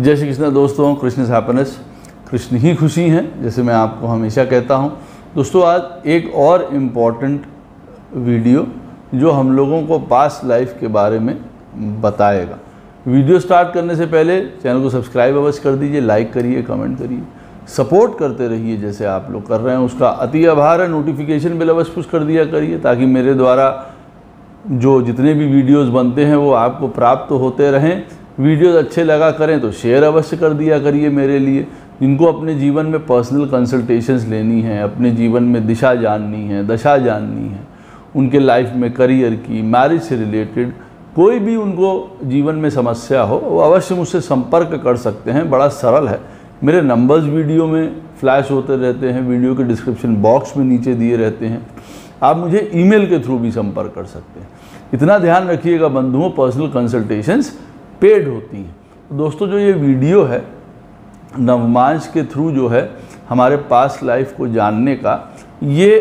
जय श्री कृष्ण दोस्तों, Krishna is happiness, Krishna ही खुशी हैं, जैसे मैं आपको हमेशा कहता हूं। दोस्तों, आज एक और इम्पॉर्टेंट वीडियो जो हम लोगों को पास्ट लाइफ के बारे में बताएगा। वीडियो स्टार्ट करने से पहले चैनल को सब्सक्राइब अवश्य कर दीजिए, लाइक करिए, कमेंट करिए, सपोर्ट करते रहिए जैसे आप लोग कर रहे हैं, उसका अति आभार है। नोटिफिकेशन बेल अवश्य पुश कर दिया करिए ताकि मेरे द्वारा जो जितने भी वीडियोस बनते हैं वो आपको प्राप्त होते रहें। वीडियोस अच्छे लगा करें तो शेयर अवश्य कर दिया करिए मेरे लिए। जिनको अपने जीवन में पर्सनल कंसल्टेशंस लेनी है, अपने जीवन में दिशा जाननी है, दशा जाननी है, उनके लाइफ में करियर की, मैरिज से रिलेटेड कोई भी उनको जीवन में समस्या हो, वो अवश्य मुझसे संपर्क कर सकते हैं। बड़ा सरल है, मेरे नंबर्स वीडियो में फ्लैश होते रहते हैं, वीडियो के डिस्क्रिप्शन बॉक्स में नीचे दिए रहते हैं। आप मुझे ईमेल के थ्रू भी संपर्क कर सकते हैं। इतना ध्यान रखिएगा बंधुओं, पर्सनल कंसल्टेशंस पेड होती हैं। दोस्तों, जो ये वीडियो है नवमांश के थ्रू जो है हमारे पास्ट लाइफ को जानने का, ये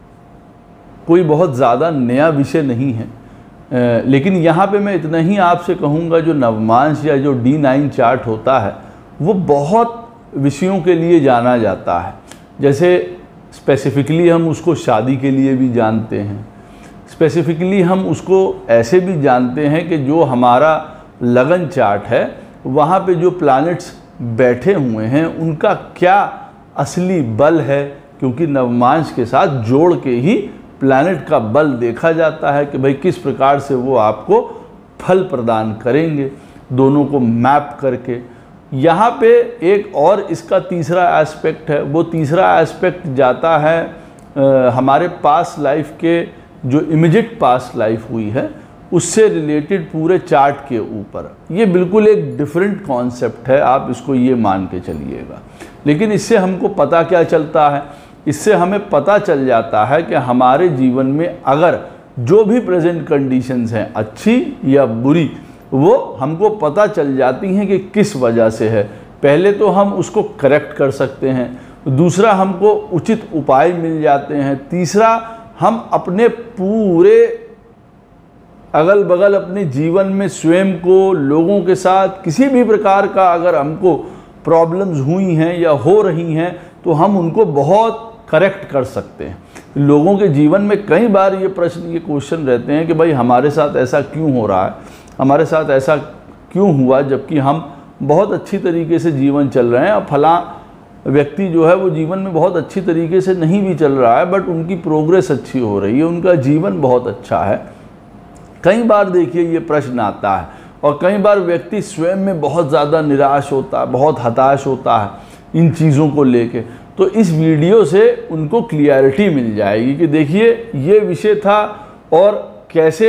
कोई बहुत ज़्यादा नया विषय नहीं है, लेकिन यहाँ पे मैं इतना ही आपसे कहूँगा, जो नवमांश या जो D9 चार्ट होता है वो बहुत विषयों के लिए जाना जाता है। जैसे स्पेसिफिकली हम उसको शादी के लिए भी जानते हैं, स्पेसिफिकली हम उसको ऐसे भी जानते हैं कि जो हमारा लगन चार्ट है वहाँ पे जो प्लैनेट्स बैठे हुए हैं उनका क्या असली बल है, क्योंकि नवमांश के साथ जोड़ के ही प्लैनेट का बल देखा जाता है कि भाई किस प्रकार से वो आपको फल प्रदान करेंगे, दोनों को मैप करके। यहाँ पे एक और इसका तीसरा एस्पेक्ट है, वो तीसरा एस्पेक्ट जाता है हमारे पास्ट लाइफ के, जो इमीडिएट पास्ट लाइफ हुई है उससे रिलेटेड पूरे चार्ट के ऊपर। ये बिल्कुल एक डिफरेंट कॉन्सेप्ट है, आप इसको ये मान के चलिएगा। लेकिन इससे हमको पता क्या चलता है, इससे हमें पता चल जाता है कि हमारे जीवन में अगर जो भी प्रेजेंट कंडीशंस हैं अच्छी या बुरी, वो हमको पता चल जाती हैं कि किस वजह से है। पहले तो हम उसको करेक्ट कर सकते हैं, दूसरा हमको उचित उपाय मिल जाते हैं, तीसरा हम अपने पूरे अगल बगल अपने जीवन में स्वयं को, लोगों के साथ किसी भी प्रकार का अगर हमको प्रॉब्लम्स हुई हैं या हो रही हैं तो हम उनको बहुत करेक्ट कर सकते हैं। लोगों के जीवन में कई बार ये प्रश्न, ये क्वेश्चन रहते हैं कि भाई हमारे साथ ऐसा क्यों हो रहा है, हमारे साथ ऐसा क्यों हुआ, जबकि हम बहुत अच्छी तरीके से जीवन चल रहे हैं। और फला व्यक्ति जो है वो जीवन में बहुत अच्छी तरीके से नहीं भी चल रहा है, बट उनकी प्रोग्रेस अच्छी हो रही है, उनका जीवन बहुत अच्छा है। कई बार देखिए ये प्रश्न आता है, और कई बार व्यक्ति स्वयं में बहुत ज़्यादा निराश होता है, बहुत हताश होता है इन चीज़ों को लेके। तो इस वीडियो से उनको क्लियरिटी मिल जाएगी कि देखिए ये विषय था और कैसे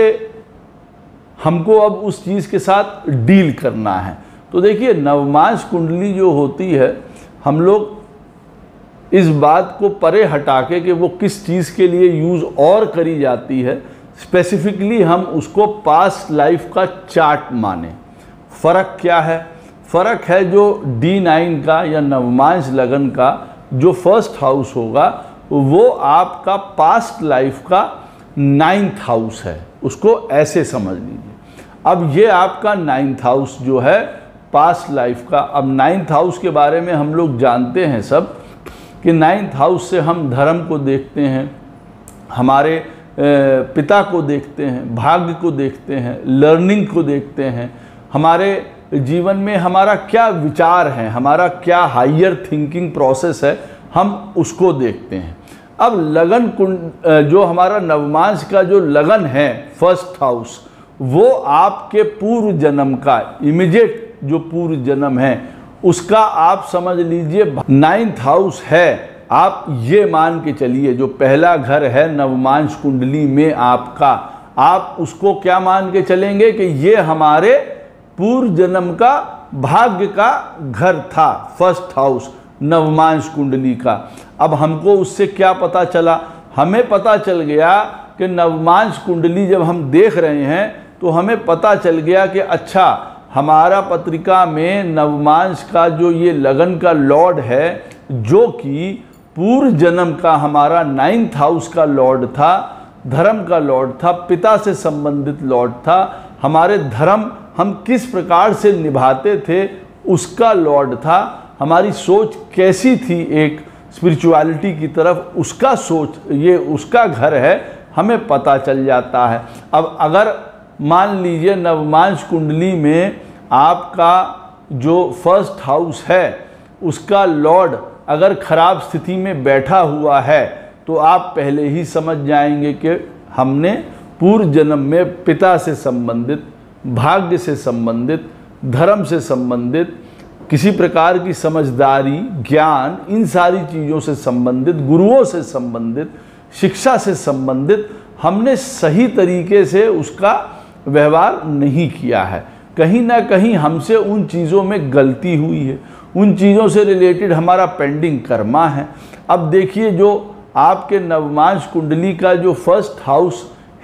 हमको अब उस चीज़ के साथ डील करना है। तो देखिए नवमांश कुंडली जो होती है, हम लोग इस बात को परे हटा के कि वो किस चीज़ के लिए यूज़ और करी जाती है, स्पेसिफिकली हम उसको पास्ट लाइफ का चार्ट माने। फ़र्क क्या है? फ़र्क है जो D9 का या नवमांश लगन का जो फर्स्ट हाउस होगा वो आपका पास्ट लाइफ का 9th हाउस है, उसको ऐसे समझ लीजिए। अब ये आपका 9th हाउस जो है पास्ट लाइफ का, अब 9th हाउस के बारे में हम लोग जानते हैं सब कि 9th हाउस से हम धर्म को देखते हैं, हमारे पिता को देखते हैं, भाग्य को देखते हैं, लर्निंग को देखते हैं, हमारे जीवन में हमारा क्या विचार है, हमारा क्या हायर थिंकिंग प्रोसेस है, हम उसको देखते हैं। अब लगन कुंड जो हमारा नवमांश का जो लगन है फर्स्ट हाउस, वो आपके पूर्व जन्म का, इमीडिएट जो पूर्व जन्म है उसका आप समझ लीजिए 9th हाउस है। आप ये मान के चलिए जो पहला घर है नवमांश कुंडली में आपका, आप उसको क्या मान के चलेंगे कि ये हमारे पूर्व जन्म का भाग्य का घर था, फर्स्ट हाउस नवमांश कुंडली का। अब हमको उससे क्या पता चला? हमें पता चल गया कि नवमांश कुंडली जब हम देख रहे हैं तो हमें पता चल गया कि अच्छा, हमारा पत्रिका में नवमांश का जो ये लगन का लॉर्ड है, जो कि पूर्व जन्म का हमारा 9th हाउस का लॉर्ड था, धर्म का लॉर्ड था, पिता से संबंधित लॉर्ड था, हमारे धर्म हम किस प्रकार से निभाते थे उसका लॉर्ड था। हमारी सोच कैसी थी एक स्पिरिचुअलिटी की तरफ, उसका सोच, ये उसका घर है, हमें पता चल जाता है। अब अगर मान लीजिए नवमांश कुंडली में आपका जो फर्स्ट हाउस है उसका लॉर्ड अगर खराब स्थिति में बैठा हुआ है तो आप पहले ही समझ जाएंगे कि हमने पूर्व जन्म में पिता से संबंधित, भाग्य से संबंधित, धर्म से संबंधित, किसी प्रकार की समझदारी, ज्ञान, इन सारी चीज़ों से संबंधित, गुरुओं से संबंधित, शिक्षा से संबंधित हमने सही तरीके से उसका व्यवहार नहीं किया है। कहीं ना कहीं हमसे उन चीज़ों में गलती हुई है, उन चीज़ों से रिलेटेड हमारा पेंडिंग कर्मा है। अब देखिए जो आपके नवमांश कुंडली का जो फर्स्ट हाउस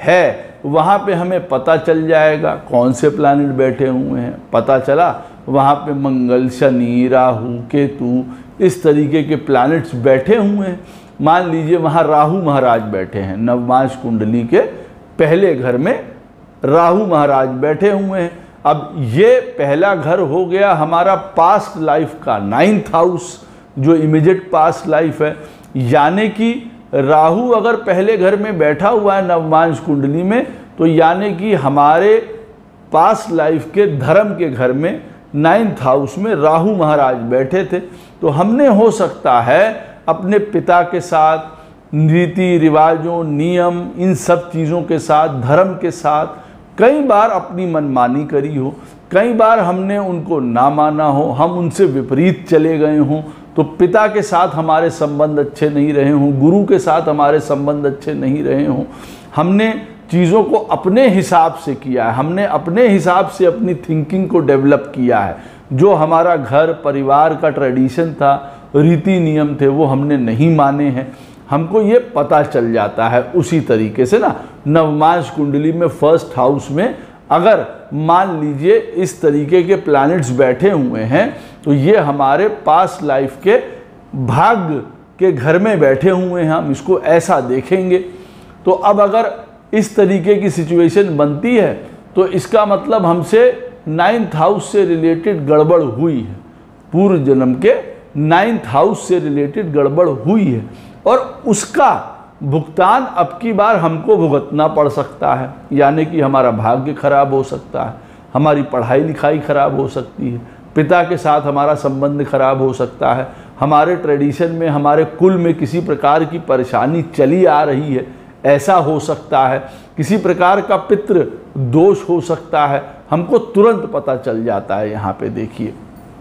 है वहाँ पे हमें पता चल जाएगा कौन से प्लैनेट बैठे हुए हैं। पता चला वहाँ पे मंगल, शनि, राहु, केतु, इस तरीके के प्लैनेट्स बैठे हुए हैं। मान लीजिए वहाँ राहु महाराज बैठे हैं, नवमांश कुंडली के पहले घर में राहु महाराज बैठे हुए हैं। अब ये पहला घर हो गया हमारा पास्ट लाइफ का 9th हाउस, जो इमीडिएट पास्ट लाइफ है। यानी कि राहु अगर पहले घर में बैठा हुआ है नवमांश कुंडली में, तो यानी कि हमारे पास्ट लाइफ के धर्म के घर में 9th हाउस में राहु महाराज बैठे थे। तो हमने हो सकता है अपने पिता के साथ रीति रिवाजों, नियम, इन सब चीज़ों के साथ, धर्म के साथ कई बार अपनी मनमानी करी हो, कई बार हमने उनको ना माना हो, हम उनसे विपरीत चले गए हों, तो पिता के साथ हमारे संबंध अच्छे नहीं रहे हों, गुरु के साथ हमारे संबंध अच्छे नहीं रहे हों, हमने चीज़ों को अपने हिसाब से किया है, हमने अपने हिसाब से अपनी थिंकिंग को डेवलप किया है। जो हमारा घर परिवार का ट्रेडिशन था, रीति नियम थे, वो हमने नहीं माने हैं। हमको ये पता चल जाता है उसी तरीके से ना। नवमांश कुंडली में फर्स्ट हाउस में अगर मान लीजिए इस तरीके के प्लैनेट्स बैठे हुए हैं तो ये हमारे पास्ट लाइफ के भाग्य के घर में बैठे हुए हैं, हम इसको ऐसा देखेंगे। तो अब अगर इस तरीके की सिचुएशन बनती है तो इसका मतलब हमसे 9th हाउस से रिलेटेड गड़बड़ हुई है, पूर्व जन्म के 9th हाउस से रिलेटेड गड़बड़ हुई है, और उसका भुगतान अब की बार हमको भुगतना पड़ सकता है। यानी कि हमारा भाग्य खराब हो सकता है, हमारी पढ़ाई लिखाई खराब हो सकती है, पिता के साथ हमारा संबंध खराब हो सकता है, हमारे ट्रेडिशन में, हमारे कुल में किसी प्रकार की परेशानी चली आ रही है, ऐसा हो सकता है, किसी प्रकार का पितृ दोष हो सकता है, हमको तुरंत पता चल जाता है। यहाँ पे देखिए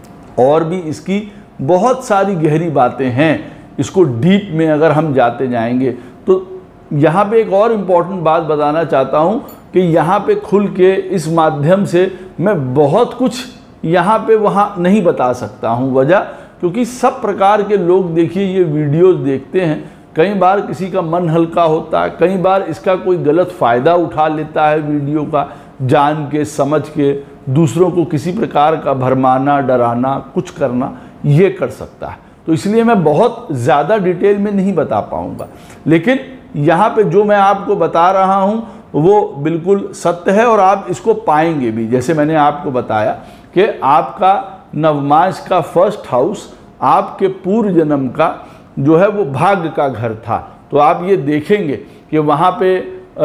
और भी इसकी बहुत सारी गहरी बातें हैं, इसको डीप में अगर हम जाते जाएंगे तो यहाँ पे एक और इम्पॉर्टेंट बात बताना चाहता हूँ कि यहाँ पे खुल के इस माध्यम से मैं बहुत कुछ यहाँ पे वहाँ नहीं बता सकता हूँ। वजह क्योंकि सब प्रकार के लोग देखिए ये वीडियोस देखते हैं, कई बार किसी का मन हल्का होता है, कई बार इसका कोई गलत फ़ायदा उठा लेता है वीडियो का, जान के समझ के दूसरों को किसी प्रकार का भरमाना, डराना, कुछ करना, ये कर सकता है। तो इसलिए मैं बहुत ज़्यादा डिटेल में नहीं बता पाऊँगा, लेकिन यहाँ पे जो मैं आपको बता रहा हूँ वो बिल्कुल सत्य है और आप इसको पाएंगे भी। जैसे मैंने आपको बताया कि आपका नवमांश का फर्स्ट हाउस आपके पूर्व जन्म का जो है वो भाग्य का घर था, तो आप ये देखेंगे कि वहाँ पे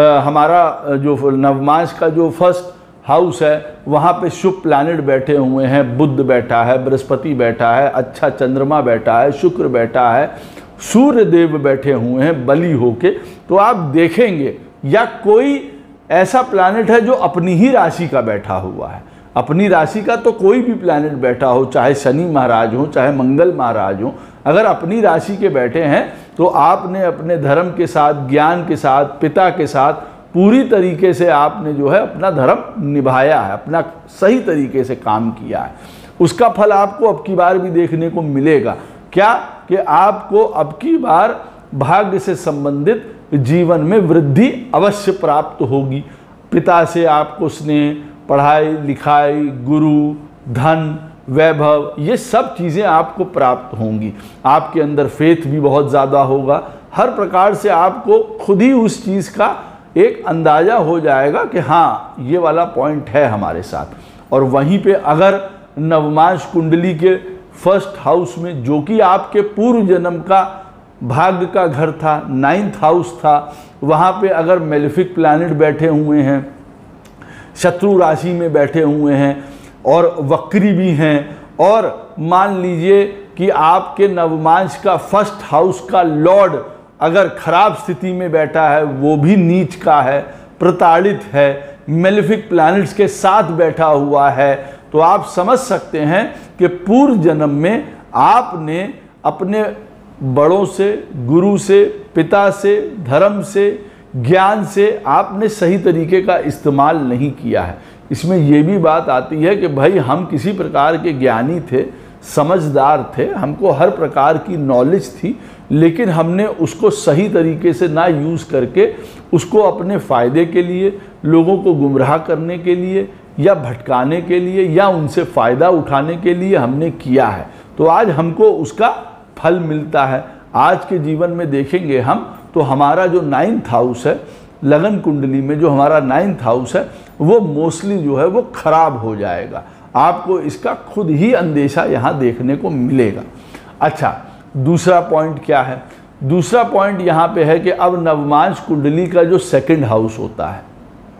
हमारा जो नवमांश का जो फर्स्ट हाउस है वहाँ पे शुभ प्लैनेट बैठे हुए हैं, बुध बैठा है, बृहस्पति बैठा है, अच्छा चंद्रमा बैठा है, शुक्र बैठा है, सूर्य देव बैठे हुए हैं बली होके। तो आप देखेंगे या कोई ऐसा प्लैनेट है जो अपनी ही राशि का बैठा हुआ है, अपनी राशि का तो कोई भी प्लैनेट बैठा हो, चाहे शनि महाराज हो, चाहे मंगल महाराज हो, अगर अपनी राशि के बैठे हैं तो आपने अपने धर्म के साथ, ज्ञान के साथ, पिता के साथ पूरी तरीके से आपने जो है अपना धर्म निभाया है, अपना सही तरीके से काम किया है। उसका फल आपको अब की बार भी देखने को मिलेगा। क्या कि आपको अब की बार भाग्य से संबंधित जीवन में वृद्धि अवश्य प्राप्त होगी। पिता से आपको स्नेह, पढ़ाई लिखाई, गुरु, धन, वैभव, ये सब चीज़ें आपको प्राप्त होंगी। आपके अंदर फेथ भी बहुत ज़्यादा होगा। हर प्रकार से आपको खुद ही उस चीज़ का एक अंदाज़ा हो जाएगा कि हाँ ये वाला पॉइंट है हमारे साथ। और वहीं पे अगर नवमांश कुंडली के फर्स्ट हाउस में, जो कि आपके पूर्व जन्म का भाग्य का घर था, 9th हाउस था, वहाँ पे अगर मेलेफिक प्लैनेट बैठे हुए हैं, शत्रु राशि में बैठे हुए हैं और वक्री भी हैं, और मान लीजिए कि आपके नवमांश का फर्स्ट हाउस का लॉर्ड अगर खराब स्थिति में बैठा है, वो भी नीच का है, प्रताड़ित है, मेलेफिक प्लैनेट्स के साथ बैठा हुआ है, तो आप समझ सकते हैं कि पूर्व जन्म में आपने अपने बड़ों से, गुरु से, पिता से, धर्म से, ज्ञान से आपने सही तरीके का इस्तेमाल नहीं किया है। इसमें यह भी बात आती है कि भाई हम किसी प्रकार के ज्ञानी थे, समझदार थे, हमको हर प्रकार की नॉलेज थी, लेकिन हमने उसको सही तरीके से ना यूज़ करके उसको अपने फ़ायदे के लिए, लोगों को गुमराह करने के लिए या भटकाने के लिए या उनसे फ़ायदा उठाने के लिए हमने किया है। तो आज हमको उसका फल मिलता है। आज के जीवन में देखेंगे हम तो हमारा जो 9th हाउस है, लगन कुंडली में जो हमारा 9th हाउस है, वो मोस्टली जो है वो खराब हो जाएगा। आपको इसका खुद ही अंदेशा यहाँ देखने को मिलेगा। अच्छा, दूसरा पॉइंट क्या है? दूसरा पॉइंट यहाँ पे है कि अब नवमांश कुंडली का जो 2nd हाउस होता है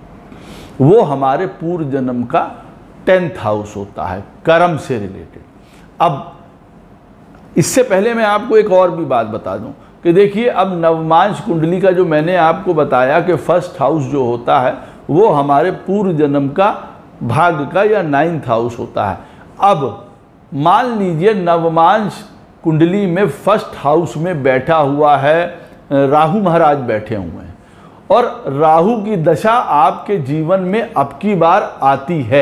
वो हमारे पूर्व जन्म का 10th हाउस होता है, कर्म से रिलेटेड। अब इससे पहले मैं आपको एक और भी बात बता दूं कि देखिए, अब नवमांश कुंडली का जो मैंने आपको बताया कि फर्स्ट हाउस जो होता है वो हमारे पूर्व जन्म का भाग्य का या 9th हाउस होता है। अब मान लीजिए नवमांश कुंडली में फर्स्ट हाउस में बैठा हुआ है राहु महाराज बैठे हुए हैं, और राहु की दशा आपके जीवन में अब की बार आती है,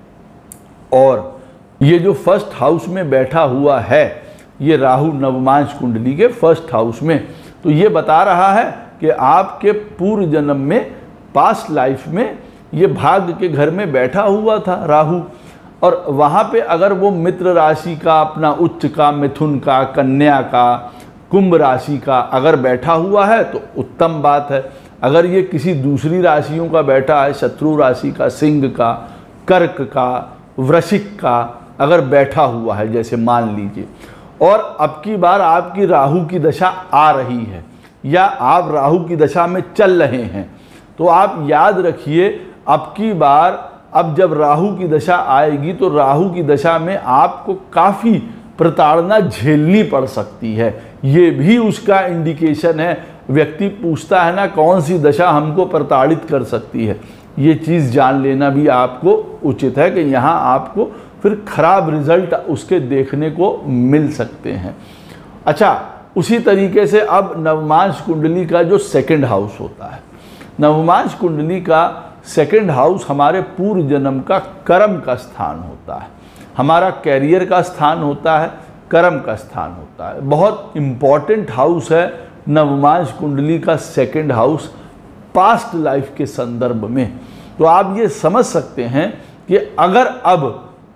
और ये जो फर्स्ट हाउस में बैठा हुआ है ये राहु नवमांश कुंडली के फर्स्ट हाउस में, तो ये बता रहा है कि आपके पूर्व जन्म में, पास्ट लाइफ में ये भाग्य के घर में बैठा हुआ था राहु, और वहाँ पे अगर वो मित्र राशि का, अपना उच्च का, मिथुन का, कन्या का, कुंभ राशि का अगर बैठा हुआ है तो उत्तम बात है। अगर ये किसी दूसरी राशियों का बैठा है, शत्रु राशि का, सिंह का, कर्क का, वृश्चिक का अगर बैठा हुआ है जैसे मान लीजिए, और अब की बार आपकी राहु की दशा आ रही है या आप राहु की दशा में चल रहे हैं, तो आप याद रखिए अब की बार, अब जब राहु की दशा आएगी तो राहु की दशा में आपको काफ़ी प्रताड़ना झेलनी पड़ सकती है। ये भी उसका इंडिकेशन है। व्यक्ति पूछता है ना कौन सी दशा हमको प्रताड़ित कर सकती है, ये चीज़ जान लेना भी आपको उचित है कि यहाँ आपको फिर खराब रिजल्ट उसके देखने को मिल सकते हैं। अच्छा, उसी तरीके से अब नवमांश कुंडली का जो 2nd हाउस होता है, नवमांश कुंडली का 2nd हाउस हमारे पूर्व जन्म का कर्म का स्थान होता है, हमारा कैरियर का स्थान होता है, कर्म का स्थान होता है। बहुत इम्पॉर्टेंट हाउस है नवमांश कुंडली का 2nd हाउस पास्ट लाइफ के संदर्भ में। तो आप ये समझ सकते हैं कि अगर अब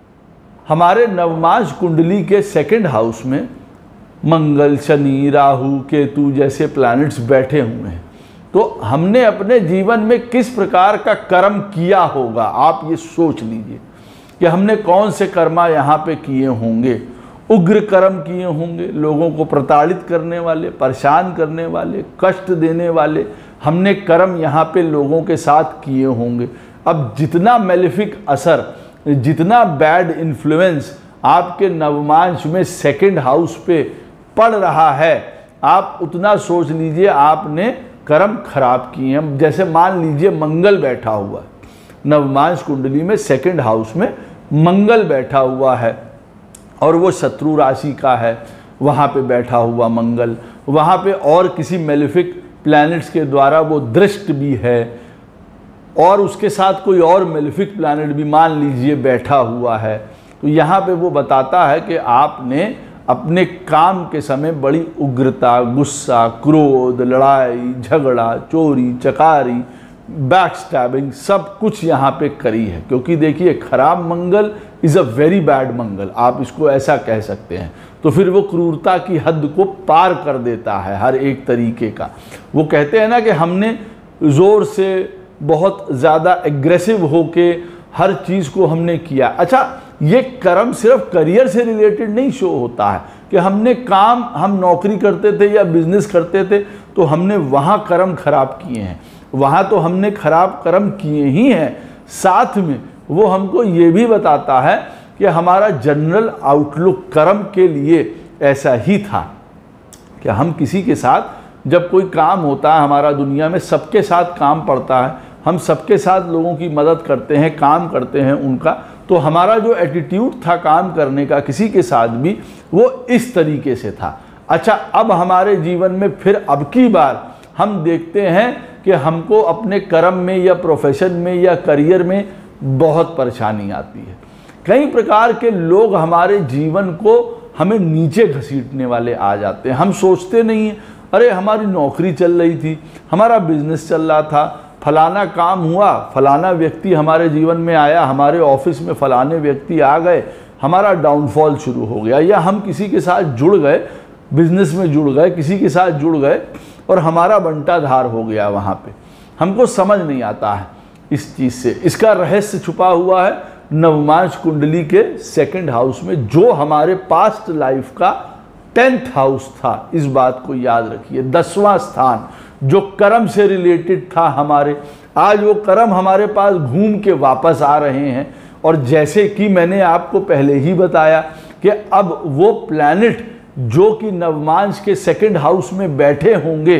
हमारे नवमांश कुंडली के 2nd हाउस में मंगल, शनि, राहु, केतु जैसे प्लैनेट्स बैठे हुए हैं, तो हमने अपने जीवन में किस प्रकार का कर्म किया होगा, आप ये सोच लीजिए कि हमने कौन से कर्मा यहाँ पे किए होंगे। उग्र कर्म किए होंगे, लोगों को प्रताड़ित करने वाले, परेशान करने वाले, कष्ट देने वाले हमने कर्म यहाँ पे लोगों के साथ किए होंगे। अब जितना मेलेफिक असर, जितना बैड इन्फ्लुएंस आपके नवमांश में 2nd हाउस पे पड़ रहा है, आप उतना सोच लीजिए आपने कर्म खराब किए हैं। जैसे मान लीजिए मंगल बैठा हुआ है नवमांश कुंडली में, 2nd हाउस में मंगल बैठा हुआ है और वो शत्रु राशि का है, वहाँ पे बैठा हुआ मंगल, वहाँ पे और किसी मेलेफिक प्लैनेट्स के द्वारा वो दृष्ट भी है, और उसके साथ कोई और मेलेफिक प्लैनेट भी मान लीजिए बैठा हुआ है। तो यहाँ पे वो बताता है कि आपने अपने काम के समय बड़ी उग्रता, गुस्सा, क्रोध, लड़ाई झगड़ा, चोरी चकारी, बैक स्टैबिंग सब कुछ यहाँ पे करी है। क्योंकि देखिए खराब Mangal is a very bad Mangal, आप इसको ऐसा कह सकते हैं। तो फिर वो क्रूरता की हद को पार कर देता है हर एक तरीके का। वो कहते हैं ना कि हमने ज़ोर से बहुत ज़्यादा एग्रेसिव होके हर चीज़ को हमने किया। अच्छा, ये कर्म सिर्फ करियर से रिलेटेड नहीं शो होता है कि हम नौकरी करते थे या बिजनेस करते थे तो हमने वहाँ कर्म खराब किए हैं, वहाँ तो हमने खराब कर्म किए ही हैं। साथ में वो हमको ये भी बताता है कि हमारा जनरल आउटलुक कर्म के लिए ऐसा ही था कि हम किसी के साथ जब कोई काम होता है, हमारा दुनिया में सबके साथ काम पड़ता है, हम सबके साथ लोगों की मदद करते हैं, काम करते हैं उनका, तो हमारा जो एटीट्यूड था काम करने का किसी के साथ भी, वो इस तरीके से था। अच्छा, अब हमारे जीवन में फिर अब की बार हम देखते हैं कि हमको अपने कर्म में या प्रोफेशन में या करियर में बहुत परेशानी आती है। कई प्रकार के लोग हमारे जीवन को हमें नीचे घसीटने वाले आ जाते हैं। हम सोचते नहीं हैं, अरे हमारी नौकरी चल रही थी, हमारा बिजनेस चल रहा था, फलाना काम हुआ, फलाना व्यक्ति हमारे जीवन में आया, हमारे ऑफिस में फलाने व्यक्ति आ गए, हमारा डाउनफॉल शुरू हो गया। या हम किसी के साथ जुड़ गए, बिजनेस में जुड़ गए, किसी के साथ जुड़ गए और हमारा बंटाधार हो गया वहाँ पे। हमको समझ नहीं आता है इस चीज़ से। इसका रहस्य छुपा हुआ है नवमांश कुंडली के 2nd हाउस में, जो हमारे पास्ट लाइफ का 10th हाउस था। इस बात को याद रखिए, 10वां स्थान जो कर्म से रिलेटेड था हमारे, आज वो कर्म हमारे पास घूम के वापस आ रहे हैं। और जैसे कि मैंने आपको पहले ही बताया कि अब वो प्लैनेट जो कि नवमांश के 2nd हाउस में बैठे होंगे,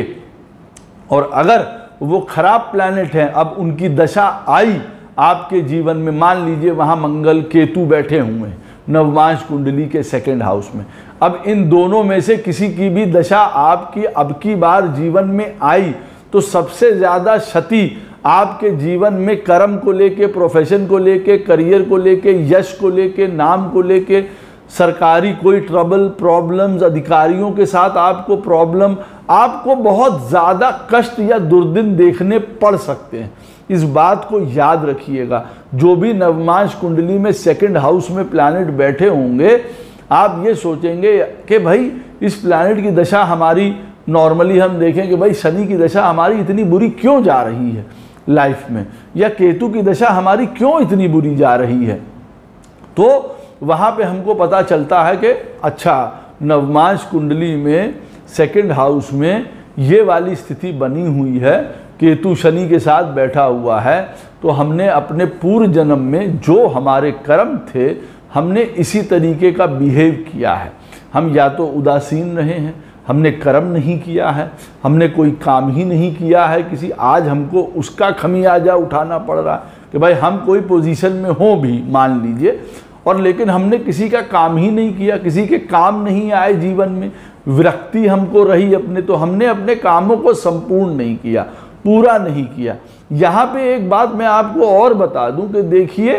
और अगर वो खराब प्लैनेट हैं, अब उनकी दशा आई आपके जीवन में, मान लीजिए वहाँ मंगल केतु बैठे हुए हैं नवमांश कुंडली के 2nd हाउस में, अब इन दोनों में से किसी की भी दशा आपकी अब की बार जीवन में आई तो सबसे ज़्यादा क्षति आपके जीवन में कर्म को लेके, प्रोफेशन को लेके, करियर को लेके, यश को लेके, नाम को लेके, सरकारी कोई ट्रबल, प्रॉब्लम्स, अधिकारियों के साथ आपको प्रॉब्लम, आपको बहुत ज़्यादा कष्ट या दुर्दिन देखने पड़ सकते हैं। इस बात को याद रखिएगा। जो भी नवमांश कुंडली में 2nd हाउस में प्लैनेट बैठे होंगे, आप ये सोचेंगे कि भाई इस प्लैनेट की दशा हमारी, नॉर्मली हम देखें कि भाई शनि की दशा हमारी इतनी बुरी क्यों जा रही है लाइफ में, या केतु की दशा हमारी क्यों इतनी बुरी जा रही है। तो वहाँ पे हमको पता चलता है कि अच्छा, नवमांश कुंडली में 2nd हाउस में ये वाली स्थिति बनी हुई है, केतु शनि के साथ बैठा हुआ है, तो हमने अपने पूर्व जन्म में जो हमारे कर्म थे, हमने इसी तरीके का बिहेव किया है। हम या तो उदासीन रहे हैं, हमने कर्म नहीं किया है, हमने कोई काम ही नहीं किया है किसी, आज हमको उसका खमियाजा उठाना पड़ रहा है कि भाई हम कोई पोजीशन में हो भी मान लीजिए, और लेकिन हमने किसी का काम ही नहीं किया, किसी के काम नहीं आए जीवन में, विरक्ति हमको रही अपने, तो हमने अपने कामों को संपूर्ण नहीं किया, पूरा नहीं किया। यहाँ पे एक बात मैं आपको और बता दूं कि देखिए,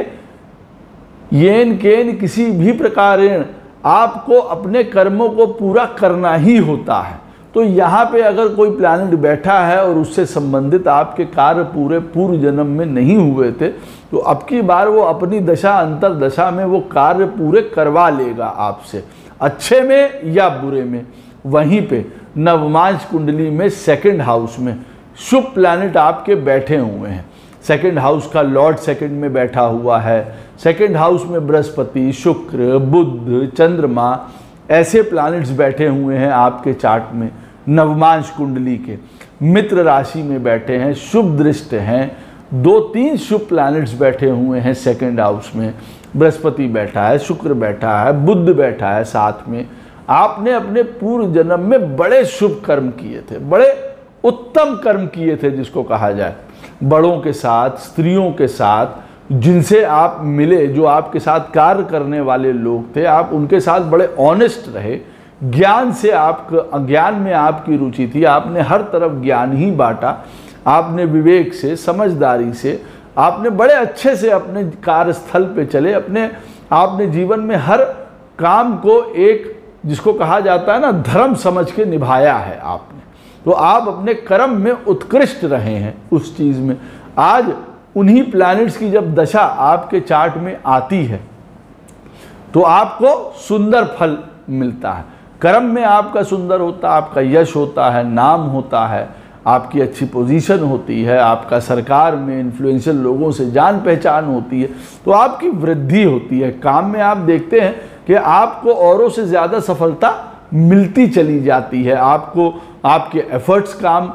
येन केन किसी भी प्रकार आपको अपने कर्मों को पूरा करना ही होता है। तो यहाँ पे अगर कोई प्लैनेट बैठा है और उससे संबंधित आपके कार्य पूरे पूर्व जन्म में नहीं हुए थे, तो अब की बार वो अपनी दशा अंतर दशा में वो कार्य पूरे करवा लेगा आपसे, अच्छे में या बुरे में। वहीं पे नवमांश कुंडली में 2nd हाउस में शुभ प्लैनेट आपके बैठे हुए हैं। 2nd हाउस का लॉर्ड 2nd में बैठा हुआ है। 2nd हाउस में बृहस्पति, शुक्र, बुध, चंद्रमा, ऐसे प्लैनेट्स बैठे हुए हैं आपके चार्ट में। नवमांश कुंडली के मित्र राशि में बैठे हैं, शुभ दृष्ट हैं, 2-3 शुभ प्लैनेट्स बैठे हुए हैं 2nd हाउस में। बृहस्पति बैठा है, शुक्र बैठा है, बुध बैठा है साथ में। आपने अपने पूर्व जन्म में बड़े शुभ कर्म किए थे, बड़े उत्तम कर्म किए थे जिसको कहा जाए, बड़ों के साथ, स्त्रियों के साथ, जिनसे आप मिले, जो आपके साथ कार्य करने वाले लोग थे, आप उनके साथ बड़े ऑनेस्ट रहे। ज्ञान से ज्ञान में आपकी रुचि थी, आपने हर तरफ ज्ञान ही बांटा, आपने विवेक से, समझदारी से, आपने बड़े अच्छे से अपने कार्यस्थल पे चले, आपने जीवन में हर काम को एक, जिसको कहा जाता है ना, धर्म समझ के निभाया है आपने। तो आप अपने कर्म में उत्कृष्ट रहे हैं उस चीज़ में। आज उन्हीं प्लैनेट्स की जब दशा आपके चार्ट में आती है तो आपको सुंदर फल मिलता है। कर्म में आपका सुंदर होता है, आपका यश होता है, नाम होता है, आपकी अच्छी पोजीशन होती है, आपका सरकार में इन्फ्लुएंशियल लोगों से जान पहचान होती है, तो आपकी वृद्धि होती है। काम में आप देखते हैं कि आपको औरों से ज़्यादा सफलता मिलती चली जाती है। आपको आपके एफर्ट्स काम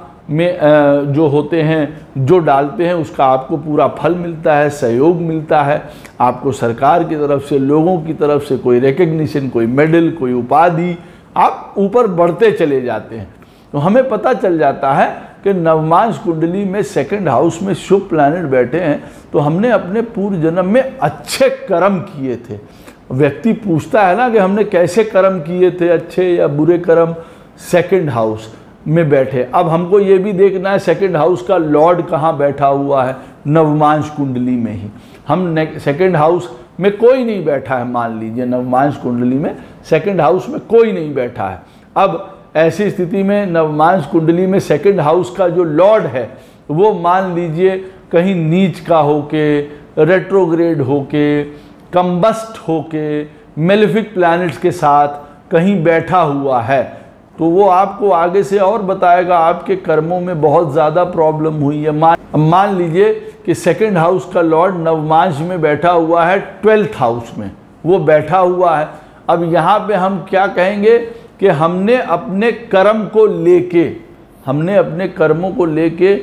में जो होते हैं, जो डालते हैं, उसका आपको पूरा फल मिलता है, सहयोग मिलता है। आपको सरकार की तरफ से, लोगों की तरफ से कोई रिकग्निशन, कोई मेडल, कोई उपाधि, आप ऊपर बढ़ते चले जाते हैं। तो हमें पता चल जाता है कि नवमांश कुंडली में सेकंड हाउस में शुभ प्लैनेट बैठे हैं, तो हमने अपने पूर्व जन्म में अच्छे कर्म किए थे। व्यक्ति पूछता है ना कि हमने कैसे कर्म किए थे, अच्छे या बुरे कर्म। सेकंड हाउस में बैठे, अब हमको ये भी देखना है सेकंड हाउस का लॉर्ड कहाँ बैठा हुआ है, नवमांश कुंडली में ही। हम सेकंड हाउस में कोई नहीं बैठा है, मान लीजिए नवमांश कुंडली में सेकंड हाउस में कोई नहीं बैठा है। अब ऐसी स्थिति में नवमांश कुंडली में सेकंड हाउस का जो लॉर्ड है वो मान लीजिए कहीं नीच का होके, रेट्रोग्रेड होके, कंबस्ट होके, मेलेफिक प्लैनेट्स के साथ कहीं बैठा हुआ है, तो वो आपको आगे से और बताएगा आपके कर्मों में बहुत ज़्यादा प्रॉब्लम हुई है। मान लीजिए कि सेकंड हाउस का लॉर्ड नवमांश में बैठा हुआ है, 12th हाउस में वो बैठा हुआ है। अब यहाँ पे हम क्या कहेंगे कि हमने अपने कर्म को लेके, हमने अपने कर्मों को लेके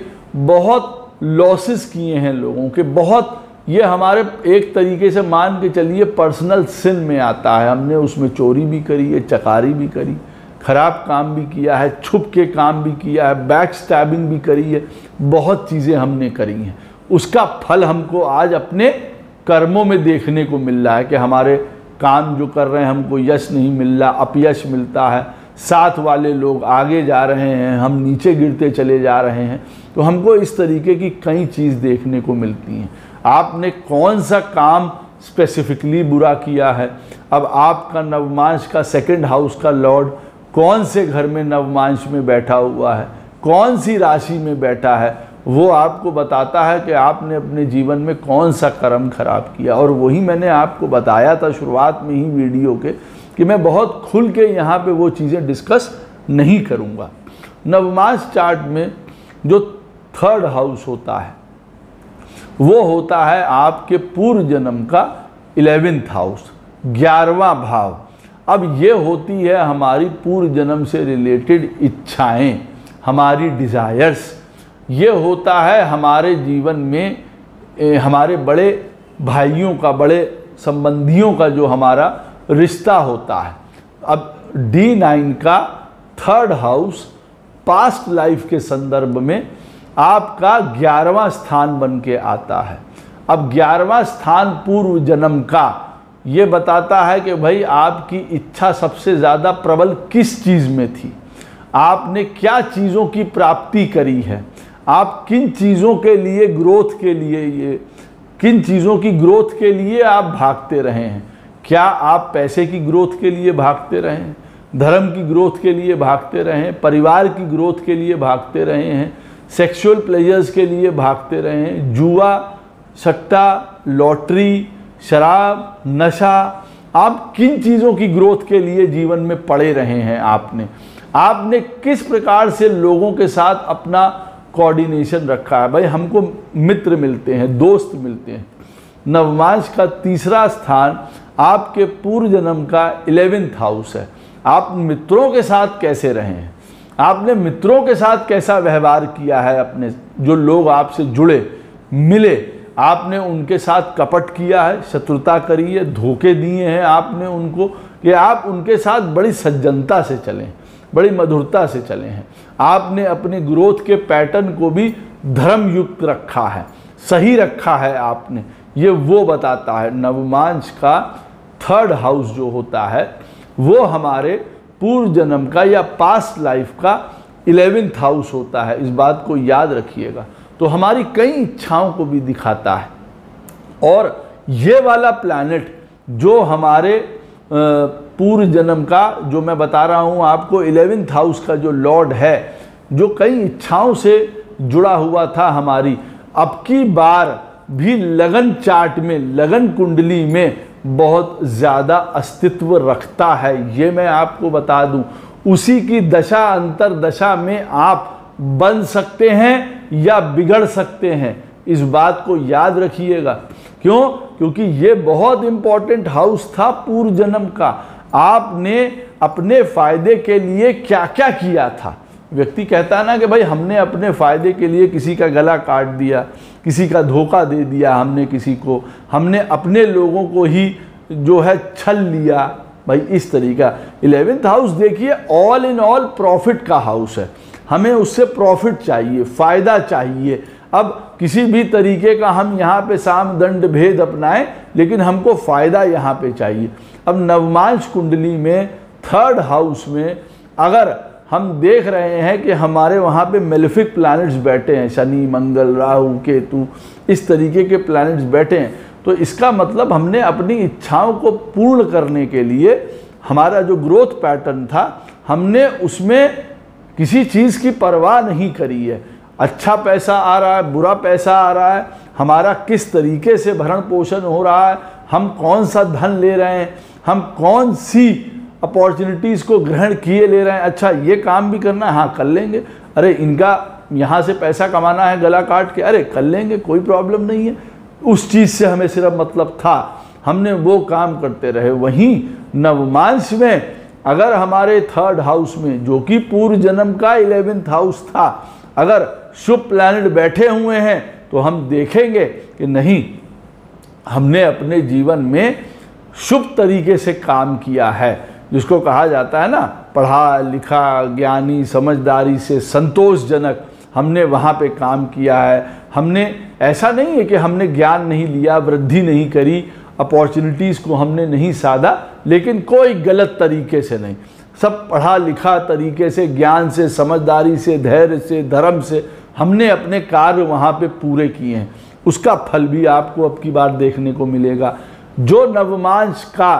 बहुत लॉसेस किए हैं लोगों के, बहुत, ये हमारे एक तरीके से मान के चलिए पर्सनल सिन में आता है। हमने उसमें चोरी भी करी है, चकारी भी करी, खराब काम भी किया है, छुप के काम भी किया है, बैक स्टैबिंग भी करी है, बहुत चीज़ें हमने करी हैं। उसका फल हमको आज अपने कर्मों में देखने को मिल रहा है कि हमारे काम जो कर रहे हैं हमको यश नहीं मिल रहा, अपयश मिलता है, साथ वाले लोग आगे जा रहे हैं, हम नीचे गिरते चले जा रहे हैं। तो हमको इस तरीके की कई चीज़ देखने को मिलती हैं। आपने कौन सा काम स्पेसिफिकली बुरा किया है, अब आपका नवमांश का सेकंड हाउस का लॉर्ड कौन से घर में नवमांश में बैठा हुआ है, कौन सी राशि में बैठा है, वो आपको बताता है कि आपने अपने जीवन में कौन सा कर्म खराब किया। और वही मैंने आपको बताया था शुरुआत में ही वीडियो के कि मैं बहुत खुल के यहाँ पे वो चीज़ें डिस्कस नहीं करूँगा। नवमांश चार्ट में जो 3rd हाउस होता है वो होता है आपके पूर्व जन्म का 11th हाउस, 11वां भाव। अब ये होती है हमारी पूर्व जन्म से रिलेटेड इच्छाएं, हमारी डिज़ायर्स। ये होता है हमारे जीवन में हमारे बड़े भाइयों का, बड़े संबंधियों का जो हमारा रिश्ता होता है। अब D9 का 3rd हाउस पास्ट लाइफ के संदर्भ में आपका 11वां स्थान बन के आता है। अब 11वां स्थान पूर्व जन्म का ये बताता है कि भाई आपकी इच्छा सबसे ज़्यादा प्रबल किस चीज़ में थी, आपने क्या चीज़ों की प्राप्ति करी है, आप किन चीज़ों के लिए ग्रोथ के लिए, ये किन चीज़ों की ग्रोथ के लिए आप भागते रहे हैं। क्या आप पैसे की ग्रोथ के लिए भागते रहे हैं, धर्म की ग्रोथ के लिए भागते रहे हैं, परिवार की ग्रोथ के लिए भागते रहे हैं, सेक्सुअल प्लेजर्स के लिए भागते रहे हैं, जुआ, सट्टा, लॉटरी, शराब, नशा, आप किन चीज़ों की ग्रोथ के लिए जीवन में पड़े रहे हैं। आपने किस प्रकार से लोगों के साथ अपना कोऑर्डिनेशन रखा है। भाई हमको मित्र मिलते हैं, दोस्त मिलते हैं। नवमांश का 3रा स्थान आपके पूर्व जन्म का 11th हाउस है। आप मित्रों के साथ कैसे रहे हैं, आपने मित्रों के साथ कैसा व्यवहार किया है, अपने जो लोग आपसे जुड़े मिले, आपने उनके साथ कपट किया है, शत्रुता करी है, धोखे दिए हैं आपने उनको, कि आप उनके साथ बड़ी सज्जनता से चलें, बड़ी मधुरता से चले हैं। आपने अपने ग्रोथ के पैटर्न को भी धर्म युक्त रखा है, सही रखा है आपने, ये वो बताता है। नवमांश का 3rd हाउस जो होता है वो हमारे पूर्व जन्म का या पास्ट लाइफ का 11th हाउस होता है, इस बात को याद रखिएगा। तो हमारी कई इच्छाओं को भी दिखाता है। और ये वाला प्लैनेट जो हमारे पूर्व जन्म का, जो मैं बता रहा हूँ आपको 11th हाउस का जो लॉर्ड है, जो कई इच्छाओं से जुड़ा हुआ था हमारी, अब की बार भी लगन चार्ट में, लगन कुंडली में बहुत ज़्यादा अस्तित्व रखता है। ये मैं आपको बता दूं, उसी की दशा अंतर दशा में आप बन सकते हैं या बिगड़ सकते हैं। इस बात को याद रखिएगा। क्यों? क्योंकि ये बहुत इंपॉर्टेंट हाउस था पूर्व जन्म का। आपने अपने फायदे के लिए क्या क्या किया था। व्यक्ति कहता है ना कि भाई हमने अपने फायदे के लिए किसी का गला काट दिया, किसी का धोखा दे दिया, हमने किसी को, हमने अपने लोगों को ही जो है छल लिया। भाई इस तरीका 11th हाउस देखिए ऑल इन ऑल प्रॉफिट का हाउस है। हमें उससे प्रॉफिट चाहिए, फायदा चाहिए। अब किसी भी तरीके का हम यहाँ पे साम दंड भेद अपनाएं, लेकिन हमको फायदा यहाँ पे चाहिए। अब नवमांश कुंडली में 3rd हाउस में अगर हम देख रहे हैं कि हमारे वहाँ पे मेलेफिक प्लैनेट्स बैठे हैं, शनि, मंगल, राहु, केतु, इस तरीके के प्लैनेट्स बैठे हैं, तो इसका मतलब हमने अपनी इच्छाओं को पूर्ण करने के लिए हमारा जो ग्रोथ पैटर्न था, हमने उसमें किसी चीज़ की परवाह नहीं करी है। अच्छा पैसा आ रहा है, बुरा पैसा आ रहा है, हमारा किस तरीके से भरण पोषण हो रहा है, हम कौन सा धन ले रहे हैं, हम कौन सी अपॉर्चुनिटीज़ को ग्रहण किए ले रहे हैं। अच्छा ये काम भी करना है, हाँ कर लेंगे। अरे इनका यहाँ से पैसा कमाना है गला काट के, अरे कर लेंगे, कोई प्रॉब्लम नहीं है। उस चीज़ से हमें सिर्फ मतलब था, हमने वो काम करते रहे। वहीं नवमांश में अगर हमारे 3rd हाउस में, जो कि पूर्व जन्म का 11th हाउस था, अगर शुभ प्लैनेट बैठे हुए हैं तो हम देखेंगे कि नहीं, हमने अपने जीवन में शुभ तरीके से काम किया है। जिसको कहा जाता है ना, पढ़ा लिखा, ज्ञानी, समझदारी से संतोषजनक, हमने वहाँ पे काम किया है। हमने ऐसा नहीं है कि हमने ज्ञान नहीं लिया, वृद्धि नहीं करी, अपॉर्चुनिटीज़ को हमने नहीं साधा, लेकिन कोई गलत तरीके से नहीं, सब पढ़ा लिखा तरीके से, ज्ञान से, समझदारी से, धैर्य से, धर्म से हमने अपने कार्य वहाँ पे पूरे किए हैं। उसका फल भी आपको अब की बार देखने को मिलेगा। जो नवमांश का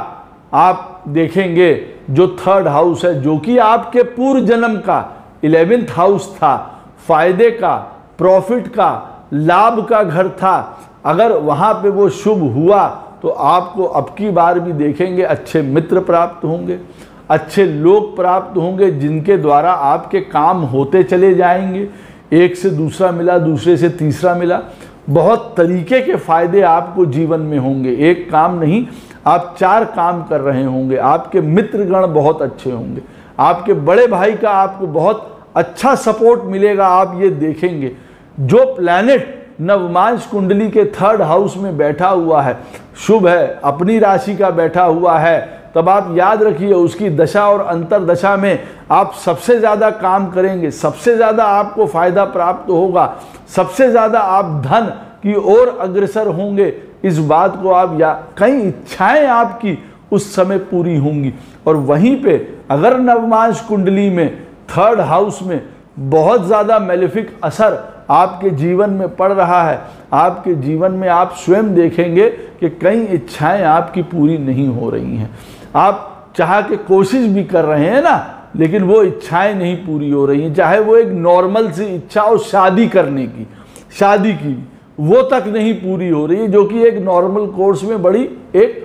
आप देखेंगे, जो 3rd हाउस है, जो कि आपके पूर्व जन्म का 11th हाउस था, फायदे का, प्रॉफिट का, लाभ का घर था, अगर वहाँ पे वो शुभ हुआ तो आपको अब की बार भी देखेंगे अच्छे मित्र प्राप्त होंगे, अच्छे लोग प्राप्त होंगे, जिनके द्वारा आपके काम होते चले जाएंगे। एक से दूसरा मिला, दूसरे से तीसरा मिला, बहुत तरीके के फायदे आपको जीवन में होंगे। एक काम नहीं, आप 4 काम कर रहे होंगे। आपके मित्रगण बहुत अच्छे होंगे, आपके बड़े भाई का आपको बहुत अच्छा सपोर्ट मिलेगा। आप ये देखेंगे जो प्लैनेट नवमांश कुंडली के 3rd हाउस में बैठा हुआ है, शुभ है, अपनी राशि का बैठा हुआ है, तब आप याद रखिए उसकी दशा और अंतर दशा में आप सबसे ज़्यादा काम करेंगे, सबसे ज़्यादा आपको फायदा प्राप्त होगा, सबसे ज़्यादा आप धन की ओर अग्रसर होंगे। इस बात को आप कई इच्छाएं आपकी उस समय पूरी होंगी। और वहीं पे अगर नवमांश कुंडली में 3rd हाउस में बहुत ज़्यादा मेलेफिक असर आपके जीवन में पड़ रहा है, आपके जीवन में आप स्वयं देखेंगे कि कई इच्छाएं आपकी पूरी नहीं हो रही हैं। आप चाह के कोशिश भी कर रहे हैं ना, लेकिन वो इच्छाएं नहीं पूरी हो रही हैं। चाहे वो एक नॉर्मल सी इच्छा हो शादी करने की, शादी की, वो तक नहीं पूरी हो रही है, जो कि एक नॉर्मल कोर्स में बड़ी एक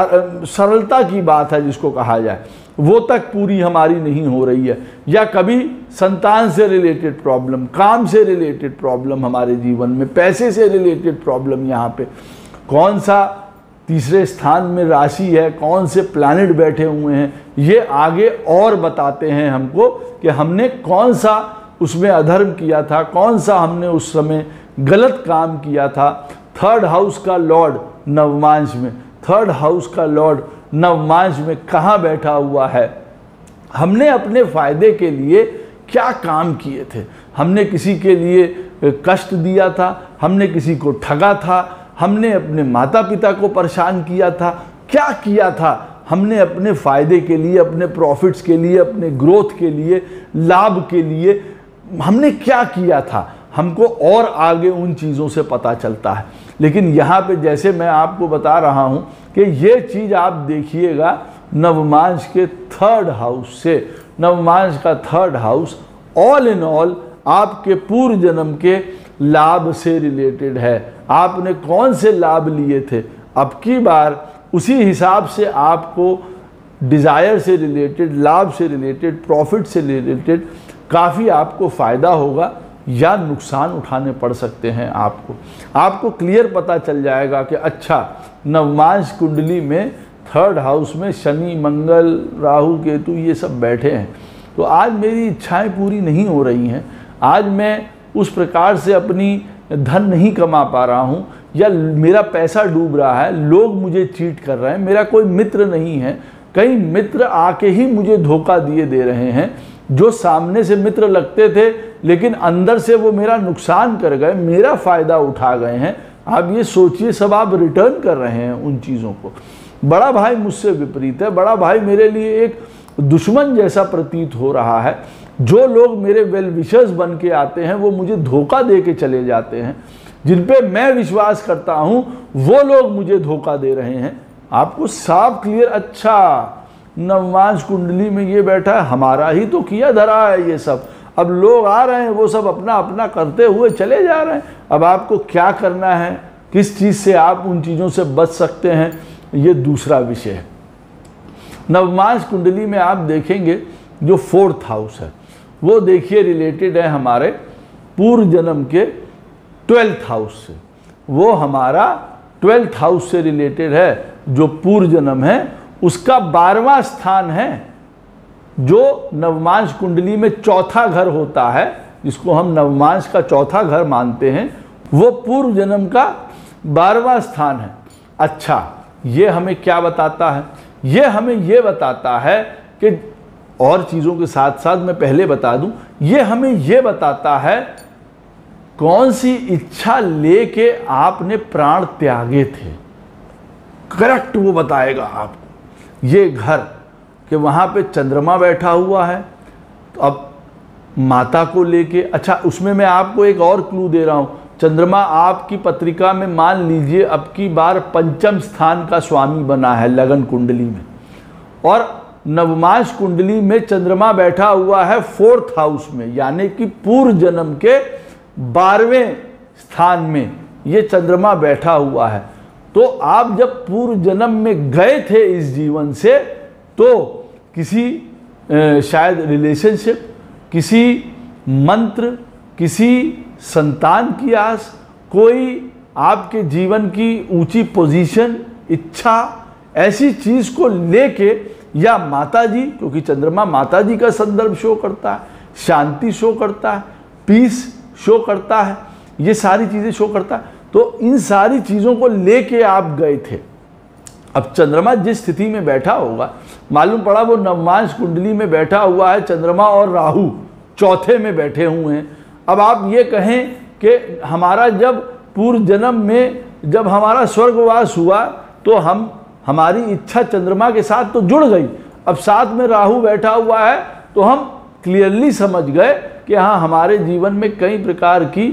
सरलता की बात है जिसको कहा जाए, वो तक पूरी हमारी नहीं हो रही है। या कभी संतान से रिलेटेड प्रॉब्लम, काम से रिलेटेड प्रॉब्लम हमारे जीवन में, पैसे से रिलेटेड प्रॉब्लम। यहाँ पे कौन सा तीसरे स्थान में राशि है, कौन से प्लैनेट बैठे हुए हैं, ये आगे और बताते हैं हमको कि हमने कौन सा उसमें अधर्म किया था, कौन सा हमने उस समय गलत काम किया था। 3rd हाउस का लॉर्ड नवमांश में, 3rd हाउस का लॉर्ड नवमांश में कहाँ बैठा हुआ है, हमने अपने फायदे के लिए क्या काम किए थे। हमने किसी के लिए कष्ट दिया था, हमने किसी को ठगा था, हमने अपने माता पिता को परेशान किया था, क्या किया था हमने अपने फ़ायदे के लिए, अपने प्रॉफिट्स के लिए, अपने ग्रोथ के लिए, लाभ के लिए हमने क्या किया था, हमको और आगे उन चीज़ों से पता चलता है। लेकिन यहाँ पे जैसे मैं आपको बता रहा हूँ कि ये चीज़ आप देखिएगा नवमांश के 3rd हाउस से। नवमांश का 3rd house all in all आपके पूर्व जन्म के लाभ से रिलेटेड है। आपने कौन से लाभ लिए थे, अब की बार उसी हिसाब से आपको डिज़ायर से रिलेटेड, लाभ से रिलेटेड, प्रॉफिट से रिलेटेड काफ़ी आपको फ़ायदा होगा या नुकसान उठाने पड़ सकते हैं। आपको क्लियर पता चल जाएगा कि अच्छा, नवमांश कुंडली में 3rd हाउस में शनि, मंगल, राहु, केतु ये सब बैठे हैं, तो आज मेरी इच्छाएं पूरी नहीं हो रही हैं, आज मैं उस प्रकार से अपनी धन नहीं कमा पा रहा हूँ, या मेरा पैसा डूब रहा है, लोग मुझे चीट कर रहे हैं, मेरा कोई मित्र नहीं है, कई मित्र आके ही मुझे धोखा दिए दे रहे हैं, जो सामने से मित्र लगते थे लेकिन अंदर से वो मेरा नुकसान कर गए, मेरा फ़ायदा उठा गए हैं। आप ये सोचिए, सब आप रिटर्न कर रहे हैं उन चीज़ों को। बड़ा भाई मुझसे विपरीत है, बड़ा भाई मेरे लिए एक दुश्मन जैसा प्रतीत हो रहा है। जो लोग मेरे वेल विशर्स बन के आते हैं वो मुझे धोखा दे के चले जाते हैं, जिन पे मैं विश्वास करता हूं वो लोग मुझे धोखा दे रहे हैं। आपको साफ क्लियर, अच्छा नवमांश कुंडली में ये बैठा है, हमारा ही तो किया धरा है ये सब, अब लोग आ रहे हैं वो सब अपना अपना करते हुए चले जा रहे हैं। अब आपको क्या करना है, किस चीज़ से आप उन चीज़ों से बच सकते हैं, ये दूसरा विषय है। नवमांश कुंडली में आप देखेंगे जो 4th हाउस है वो देखिए रिलेटेड है हमारे पूर्व जन्म के 12th हाउस से। वो हमारा 12th हाउस से रिलेटेड है, जो पूर्व जन्म है उसका 12वां स्थान है, जो नवमांश कुंडली में 4था घर होता है, जिसको हम नवमांश का 4था घर मानते हैं, वो पूर्व जन्म का 12वां स्थान है। अच्छा, ये हमें क्या बताता है? ये हमें ये बताता है कि, और चीज़ों के साथ साथ मैं पहले बता दूं, ये हमें ये बताता है कौन सी इच्छा लेके आपने प्राण त्यागे थे, करेक्ट वो बताएगा आपको। ये घर कि वहाँ पे चंद्रमा बैठा हुआ है, तो अब माता को लेके, अच्छा उसमें मैं आपको एक और क्लू दे रहा हूँ, चंद्रमा आपकी पत्रिका में मान लीजिए अब की बार 5म स्थान का स्वामी बना है लगन कुंडली में, और नवमांश कुंडली में चंद्रमा बैठा हुआ है 4th हाउस में, यानी कि पूर्व जन्म के 12वें स्थान में ये चंद्रमा बैठा हुआ है। तो आप जब पूर्व जन्म में गए थे इस जीवन से, तो किसी शायद रिलेशनशिप, किसी मंत्र, किसी संतान की आस, कोई आपके जीवन की ऊंची पोजीशन, इच्छा, ऐसी चीज को लेके, या माताजी, क्योंकि चंद्रमा माताजी का संदर्भ शो करता है, शांति शो करता है, पीस शो करता है, ये सारी चीजें शो करता है, तो इन सारी चीजों को लेके आप गए थे। अब चंद्रमा जिस स्थिति में बैठा होगा, मालूम पड़ा वो नवमांश कुंडली में बैठा हुआ है, चंद्रमा और राहु 4थे में बैठे हुए हैं। अब आप ये कहें कि हमारा जब पूर्व जन्म में जब हमारा स्वर्गवास हुआ तो हमारी इच्छा चंद्रमा के साथ तो जुड़ गई, अब साथ में राहु बैठा हुआ है, तो हम क्लियरली समझ गए कि हाँ, हमारे जीवन में कई प्रकार की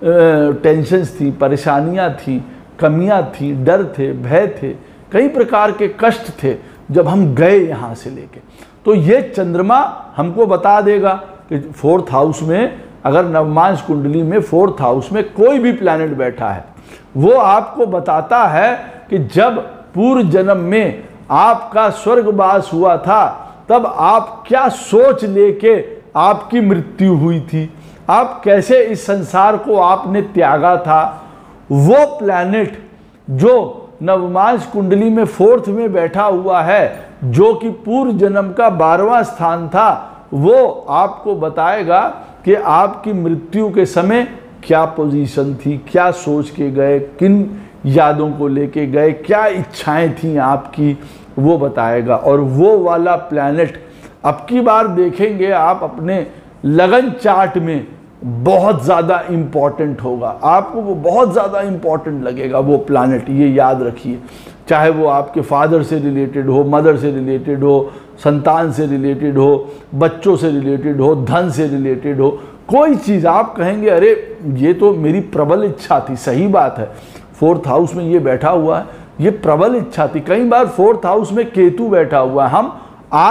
टेंशन्स थी, परेशानियां थी, कमियां थी, डर थे, भय थे, कई प्रकार के कष्ट थे जब हम गए यहाँ से लेके। तो ये चंद्रमा हमको बता देगा कि 4th हाउस में, अगर नवमांश कुंडली में 4th हाउस में कोई भी प्लैनेट बैठा है, वो आपको बताता है कि जब पूर्व जन्म में आपका स्वर्गवास हुआ था, तब आप क्या सोच लेके आपकी मृत्यु हुई थी, आप कैसे इस संसार को आपने त्यागा था। वो प्लैनेट जो नवमांश कुंडली में 4th में बैठा हुआ है, जो कि पूर्व जन्म का 12वां स्थान था, वो आपको बताएगा कि आपकी मृत्यु के समय क्या पोजीशन थी, क्या सोच के गए, किन यादों को लेके गए, क्या इच्छाएं थी आपकी, वो बताएगा। और वो वाला प्लैनेट अब की बार देखेंगे आप अपने लगन चार्ट में बहुत ज़्यादा इम्पॉर्टेंट होगा, आपको वो बहुत ज़्यादा इम्पॉर्टेंट लगेगा वो प्लैनेट, ये याद रखिए। चाहे वो आपके फादर से रिलेटेड हो, मदर से रिलेटेड हो, संतान से रिलेटेड हो, बच्चों से रिलेटेड हो, धन से रिलेटेड हो, कोई चीज़ आप कहेंगे अरे ये तो मेरी प्रबल इच्छा थी। सही बात है, 4th हाउस में ये बैठा हुआ है, ये प्रबल इच्छा थी। कई बार 4th हाउस में केतु बैठा हुआ है। हम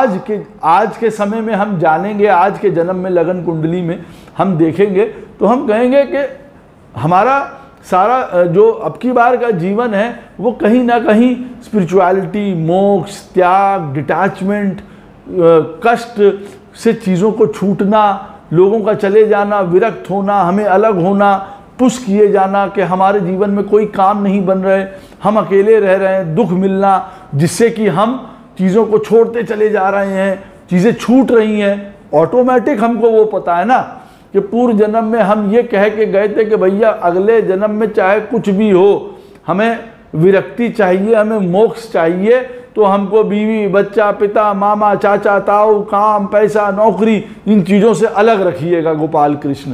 आज के समय में हम जानेंगे, आज के जन्म में लगन कुंडली में हम देखेंगे तो हम कहेंगे कि हमारा सारा जो अब की बार का जीवन है वो कहीं ना कहीं स्पिरिचुअलिटी, मोक्ष, त्याग, डिटैचमेंट, कष्ट से चीज़ों को छूटना, लोगों का चले जाना, विरक्त होना, हमें अलग होना, पुश किए जाना कि हमारे जीवन में कोई काम नहीं बन रहे, हम अकेले रह रहे हैं, दुख मिलना जिससे कि हम चीज़ों को छोड़ते चले जा रहे हैं, चीज़ें छूट रही हैं। ऑटोमेटिक हमको वो पता है ना कि पूर्व जन्म में हम ये कह के गए थे कि भैया अगले जन्म में चाहे कुछ भी हो, हमें विरक्ति चाहिए, हमें मोक्ष चाहिए, तो हमको बीवी, बच्चा, पिता, मामा, चाचा, ताऊ, काम, पैसा, नौकरी, इन चीज़ों से अलग रखिएगा। गोपाल कृष्ण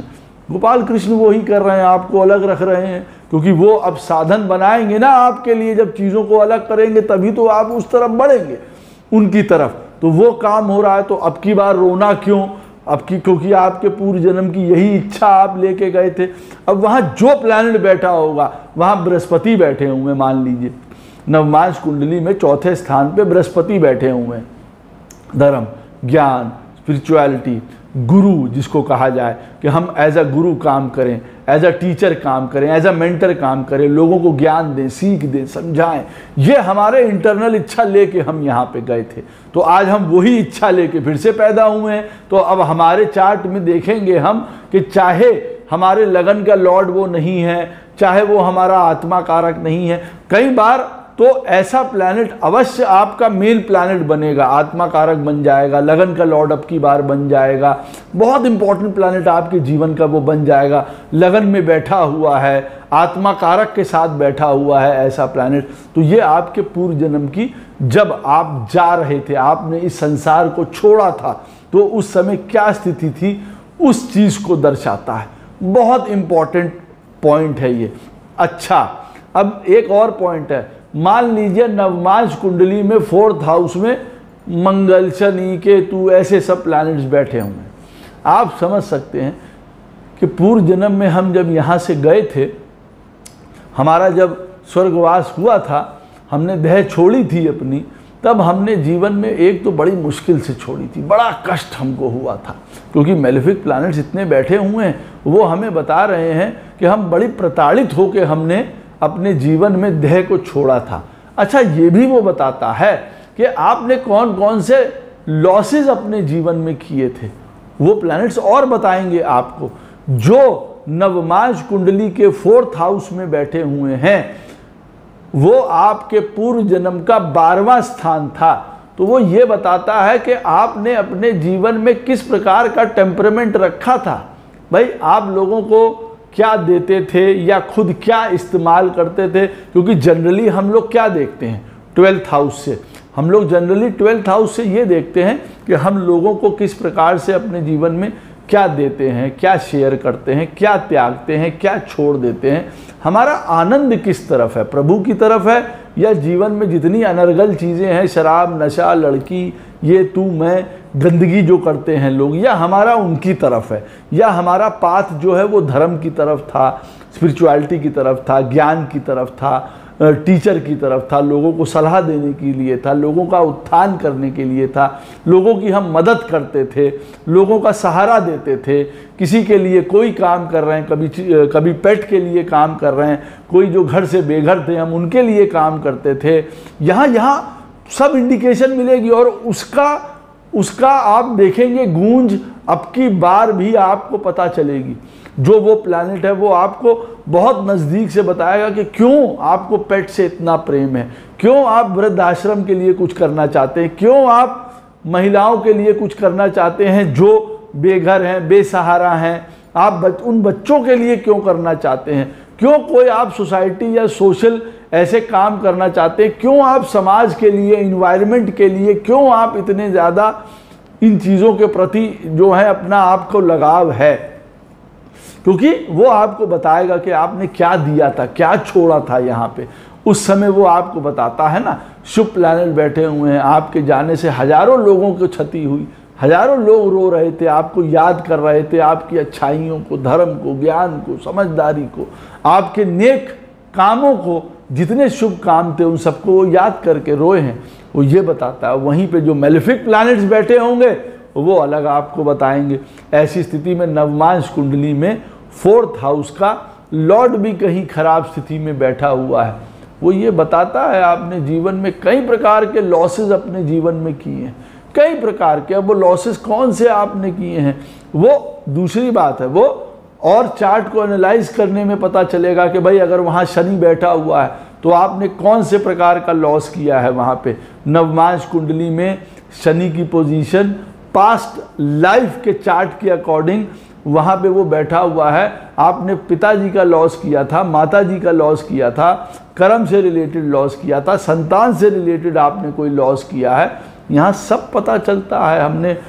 वही कर रहे हैं, आपको अलग रख रहे हैं, क्योंकि वो अब साधन बनाएंगे ना आपके लिए। जब चीज़ों को अलग करेंगे तभी तो आप उस तरफ बढ़ेंगे, उनकी तरफ। तो वो काम हो रहा है। तो अब की बार रोना क्यों? क्योंकि आपके पूर्व जन्म की यही इच्छा आप लेके गए थे। अब वहाँ जो प्लैनेट बैठा होगा, वहाँ बृहस्पति बैठे हुए, मान लीजिए नवमांश कुंडली में चौथे स्थान पे बृहस्पति बैठे हुए हैं। धर्म, ज्ञान, स्पिरिचुअलिटी, गुरु जिसको कहा जाए कि हम एज अ गुरु काम करें, एज अ टीचर काम करें, एज अ मेंटर काम करें, लोगों को ज्ञान दें, सीख दें, समझाएं। ये हमारे इंटरनल इच्छा लेके हम यहाँ पे गए थे। तो आज हम वही इच्छा लेके फिर से पैदा हुए हैं। तो अब हमारे चार्ट में देखेंगे हम कि चाहे हमारे लगन का लॉर्ड वो नहीं है, चाहे वो हमारा आत्मा कारक नहीं है, कई बार तो ऐसा प्लैनेट अवश्य आपका मेल प्लैनेट बनेगा, आत्मा कारक बन जाएगा, लगन का लॉर्ड अब की बार बन जाएगा, बहुत इंपॉर्टेंट प्लैनेट आपके जीवन का वो बन जाएगा। लगन में बैठा हुआ है, आत्मा कारक के साथ बैठा हुआ है ऐसा प्लैनेट। तो ये आपके पूर्व जन्म की, जब आप जा रहे थे, आपने इस संसार को छोड़ा था, तो उस समय क्या स्थिति थी, उस चीज़ को दर्शाता है। बहुत इंपॉर्टेंट पॉइंट है ये। अच्छा, अब एक और पॉइंट है। मान लीजिए नवमांश कुंडली में 4th हाउस में मंगल, शनि, केतु, ऐसे सब प्लैनेट्स बैठे हुए हैं। आप समझ सकते हैं कि पूर्व जन्म में हम जब यहाँ से गए थे, हमारा जब स्वर्गवास हुआ था, हमने देह छोड़ी थी अपनी, तब हमने जीवन में एक तो बड़ी मुश्किल से छोड़ी थी, बड़ा कष्ट हमको हुआ था, क्योंकि मेलेफिक प्लैनेट्स इतने बैठे हुए हैं, वो हमें बता रहे हैं कि हम बड़ी प्रताड़ित होकर हमने अपने जीवन में देह को छोड़ा था। अच्छा, ये भी वो बताता है कि आपने कौन कौन से लॉसेस अपने जीवन में किए थे, वो प्लैनेट्स और बताएंगे आपको। जो नवमांश कुंडली के 4th हाउस में बैठे हुए हैं, वो आपके पूर्व जन्म का 12वां स्थान था। तो वो ये बताता है कि आपने अपने जीवन में किस प्रकार का टेम्परामेंट रखा था। भाई, आप लोगों को क्या देते थे या खुद क्या इस्तेमाल करते थे, क्योंकि जनरली हम लोग क्या देखते हैं 12th हाउस से, हम लोग जनरली 12th हाउस से ये देखते हैं कि हम लोगों को किस प्रकार से अपने जीवन में क्या देते हैं, क्या शेयर करते हैं, क्या त्यागते हैं, क्या छोड़ देते हैं, हमारा आनंद किस तरफ है, प्रभु की तरफ है या जीवन में जितनी अनर्गल चीज़ें हैं, शराब, नशा, लड़की, ये तू मैं, गंदगी जो करते हैं लोग, या हमारा उनकी तरफ है, या हमारा पाथ जो है वो धर्म की तरफ था, स्पिरिचुअलिटी की तरफ था, ज्ञान की तरफ था, टीचर की तरफ था, लोगों को सलाह देने के लिए था, लोगों का उत्थान करने के लिए था, लोगों की हम मदद करते थे, लोगों का सहारा देते थे, किसी के लिए कोई काम कर रहे हैं, कभी पेट के लिए काम कर रहे हैं, कोई जो घर से बेघर थे हम उनके लिए काम करते थे। यहाँ सब इंडिकेशन मिलेगी और उसका आप देखेंगे गूंज अब की बार भी आपको पता चलेगी। जो वो प्लैनेट है वो आपको बहुत नज़दीक से बताएगा कि क्यों आपको पेट से इतना प्रेम है, क्यों आप वृद्धाश्रम के लिए कुछ करना चाहते हैं, क्यों आप महिलाओं के लिए कुछ करना चाहते हैं जो बेघर हैं, बेसहारा हैं, आप उन बच्चों के लिए क्यों करना चाहते हैं, क्यों कोई आप सोसाइटी या सोशल ऐसे काम करना चाहते हैं, क्यों आप समाज के लिए, इन्वायरमेंट के लिए, क्यों आप इतने ज़्यादा इन चीज़ों के प्रति जो है अपना आपको लगाव है, क्योंकि वो आपको बताएगा कि आपने क्या दिया था, क्या छोड़ा था यहाँ पे, उस समय वो आपको बताता है ना। शुभ प्लैनेट बैठे हुए हैं, आपके जाने से हजारों लोगों को क्षति हुई, हजारों लोग रो रहे थे, आपको याद कर रहे थे, आपकी अच्छाइयों को, धर्म को, ज्ञान को, समझदारी को, आपके नेक कामों को, जितने शुभ काम थे उन सबको वो याद करके रोए हैं। वो ये बताता है। वहीं पे जो मेलेफिक प्लैनेट्स बैठे होंगे वो अलग आपको बताएंगे। ऐसी स्थिति में नवमांश कुंडली में 4th हाउस का लॉर्ड भी कहीं खराब स्थिति में बैठा हुआ है, वो ये बताता है आपने जीवन में कई प्रकार के लॉसेस अपने जीवन में किए हैं, कई प्रकार के। अब वो लॉसेस कौन से आपने किए हैं वो दूसरी बात है, वो और चार्ट को एनालाइज करने में पता चलेगा कि भाई अगर वहाँ शनि बैठा हुआ है तो आपने कौन से प्रकार का लॉस किया है। वहाँ पे नवमांश कुंडली में शनि की पोजीशन पास्ट लाइफ के चार्ट के अकॉर्डिंग वहाँ पे वो बैठा हुआ है। आपने पिताजी का लॉस किया था, माताजी का लॉस किया था, कर्म से रिलेटेड लॉस किया था, संतान से रिलेटेड आपने कोई लॉस किया है, यहाँ सब पता चलता है।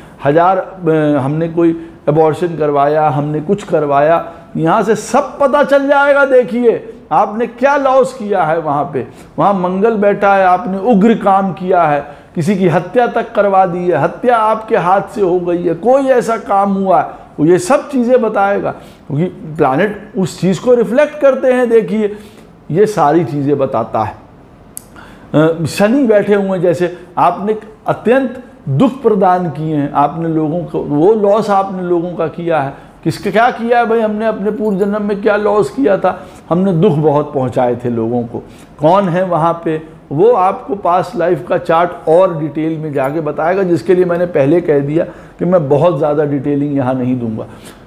हमने कोई एबॉर्शन करवाया, हमने कुछ करवाया, यहाँ से सब पता चल जाएगा। देखिए आपने क्या लॉस किया है वहाँ पे। वहाँ मंगल बैठा है, आपने उग्र काम किया है, किसी की हत्या तक करवा दी है, हत्या आपके हाथ से हो गई है, कोई ऐसा काम हुआ है, वो ये सब चीज़ें बताएगा, क्योंकि प्लैनेट उस चीज़ को रिफ्लेक्ट करते हैं। देखिए ये सारी चीज़ें बताता है। शनि बैठे हुए हैं, जैसे आपने अत्यंत दुख प्रदान किए हैं आपने लोगों को, वो लॉस आपने लोगों का किया है। किसके क्या किया है भाई, हमने अपने पूर्व जन्म में क्या लॉस किया था, हमने दुख बहुत पहुंचाए थे लोगों को। कौन है वहाँ पे, वो आपको पास्ट लाइफ का चार्ट और डिटेल में जाके बताएगा, जिसके लिए मैंने पहले कह दिया कि मैं बहुत ज़्यादा डिटेलिंग यहाँ नहीं दूंगा।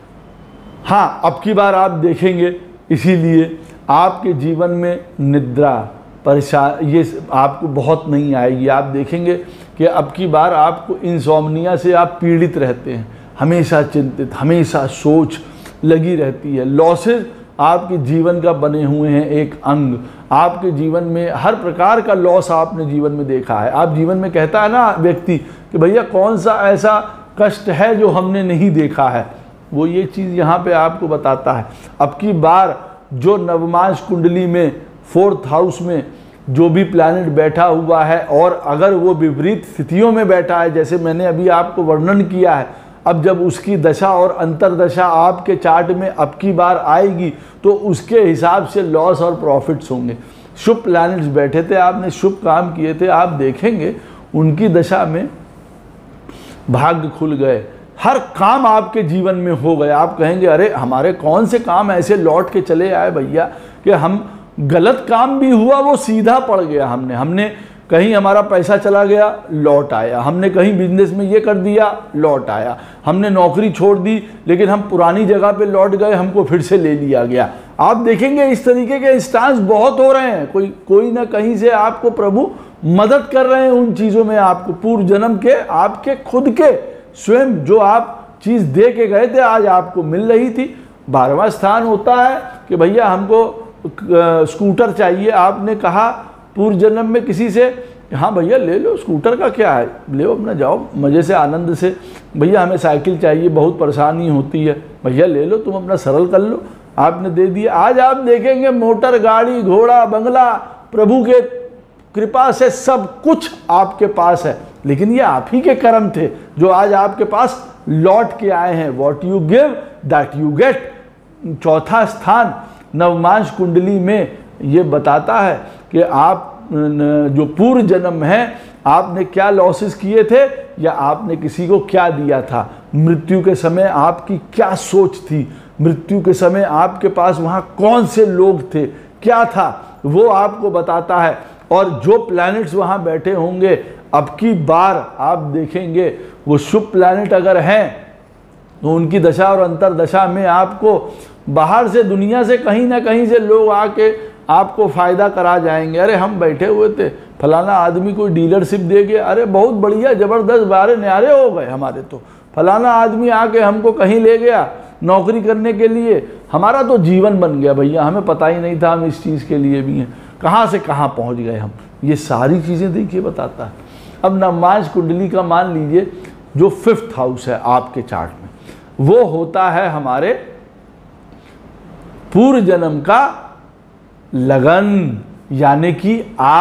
हाँ, अब की बार आप देखेंगे, इसीलिए आपके जीवन में निद्रा परेशान ये आपको बहुत नहीं आएगी। आप देखेंगे कि अब की बार आपको इंसोम्निया से आप पीड़ित रहते हैं, हमेशा चिंतित, हमेशा सोच लगी रहती है। लॉसेस आपके जीवन का बने हुए हैं एक अंग। आपके जीवन में हर प्रकार का लॉस आपने जीवन में देखा है। आप जीवन में कहता है ना व्यक्ति कि भैया कौन सा ऐसा कष्ट है जो हमने नहीं देखा है, वो ये चीज़ यहाँ पे आपको बताता है। अब की बार जो नवमांश कुंडली में 4th हाउस में जो भी प्लैनेट बैठा हुआ है, और अगर वो विपरीत स्थितियों में बैठा है जैसे मैंने अभी आपको वर्णन किया है, अब जब उसकी दशा और अंतरदशा आपके चार्ट में अब की बार आएगी तो उसके हिसाब से लॉस और प्रॉफिट्स होंगे। शुभ प्लैनेट्स बैठे थे, आपने शुभ काम किए थे, आप देखेंगे उनकी दशा में भाग्य खुल गए, हर काम आपके जीवन में हो गया। आप कहेंगे अरे हमारे कौन से काम ऐसे लौट के चले आए भैया कि हम गलत काम भी हुआ वो सीधा पड़ गया। हमने कहीं हमारा पैसा चला गया लौट आया, हमने कहीं बिजनेस में ये कर दिया लौट आया, हमने नौकरी छोड़ दी लेकिन हम पुरानी जगह पे लौट गए, हमको फिर से ले लिया गया। आप देखेंगे इस तरीके के इंस्टांस बहुत हो रहे हैं। कोई ना कहीं से आपको प्रभु मदद कर रहे हैं उन चीज़ों में। आपको पूर्व जन्म के आपके खुद के स्वयं जो आप चीज़ दे के गए थे आज आपको मिल रही थी। 12वां स्थान होता है कि भैया हमको स्कूटर चाहिए, आपने कहा पूर्व जन्म में किसी से, हाँ भैया ले लो, स्कूटर का क्या है, ले लो अपना, जाओ मज़े से आनंद से। भैया हमें साइकिल चाहिए, बहुत परेशानी होती है, भैया ले लो, तुम अपना सरल कर लो, आपने दे दिया। आज आप देखेंगे मोटर, गाड़ी, घोड़ा, बंगला, प्रभु के कृपा से सब कुछ आपके पास है, लेकिन ये आप ही के कर्म थे जो आज आपके पास लौट के आए हैं। What you give that you get. 4था स्थान नवमांश कुंडली में ये बताता है कि आप जो पूर्व जन्म है आपने क्या लॉसेस किए थे या आपने किसी को क्या दिया था, मृत्यु के समय आपकी क्या सोच थी, मृत्यु के समय आपके पास वहाँ कौन से लोग थे, क्या था, वो आपको बताता है। और जो प्लैनेट्स वहाँ बैठे होंगे अब की बार आप देखेंगे वो शुभ प्लैनेट अगर हैं तो उनकी दशा और अंतरदशा में आपको बाहर से दुनिया से कहीं ना कहीं से लोग आके आपको फ़ायदा करा जाएंगे। अरे हम बैठे हुए थे, फलाना आदमी कोई डीलरशिप दे गया, अरे बहुत बढ़िया ज़बरदस्त बारे न्यारे हो गए हमारे तो, फलाना आदमी आके हमको कहीं ले गया नौकरी करने के लिए, हमारा तो जीवन बन गया भैया, हमें पता ही नहीं था हम इस चीज़ के लिए भी हैं, कहाँ से कहाँ पहुँच गए हम। ये सारी चीज़ें देखिए बताता है। अब नवमांश कुंडली का मान लीजिए जो 5th हाउस है आपके चार्ट में, वो होता है हमारे पूर्व जन्म का लगन, यानी कि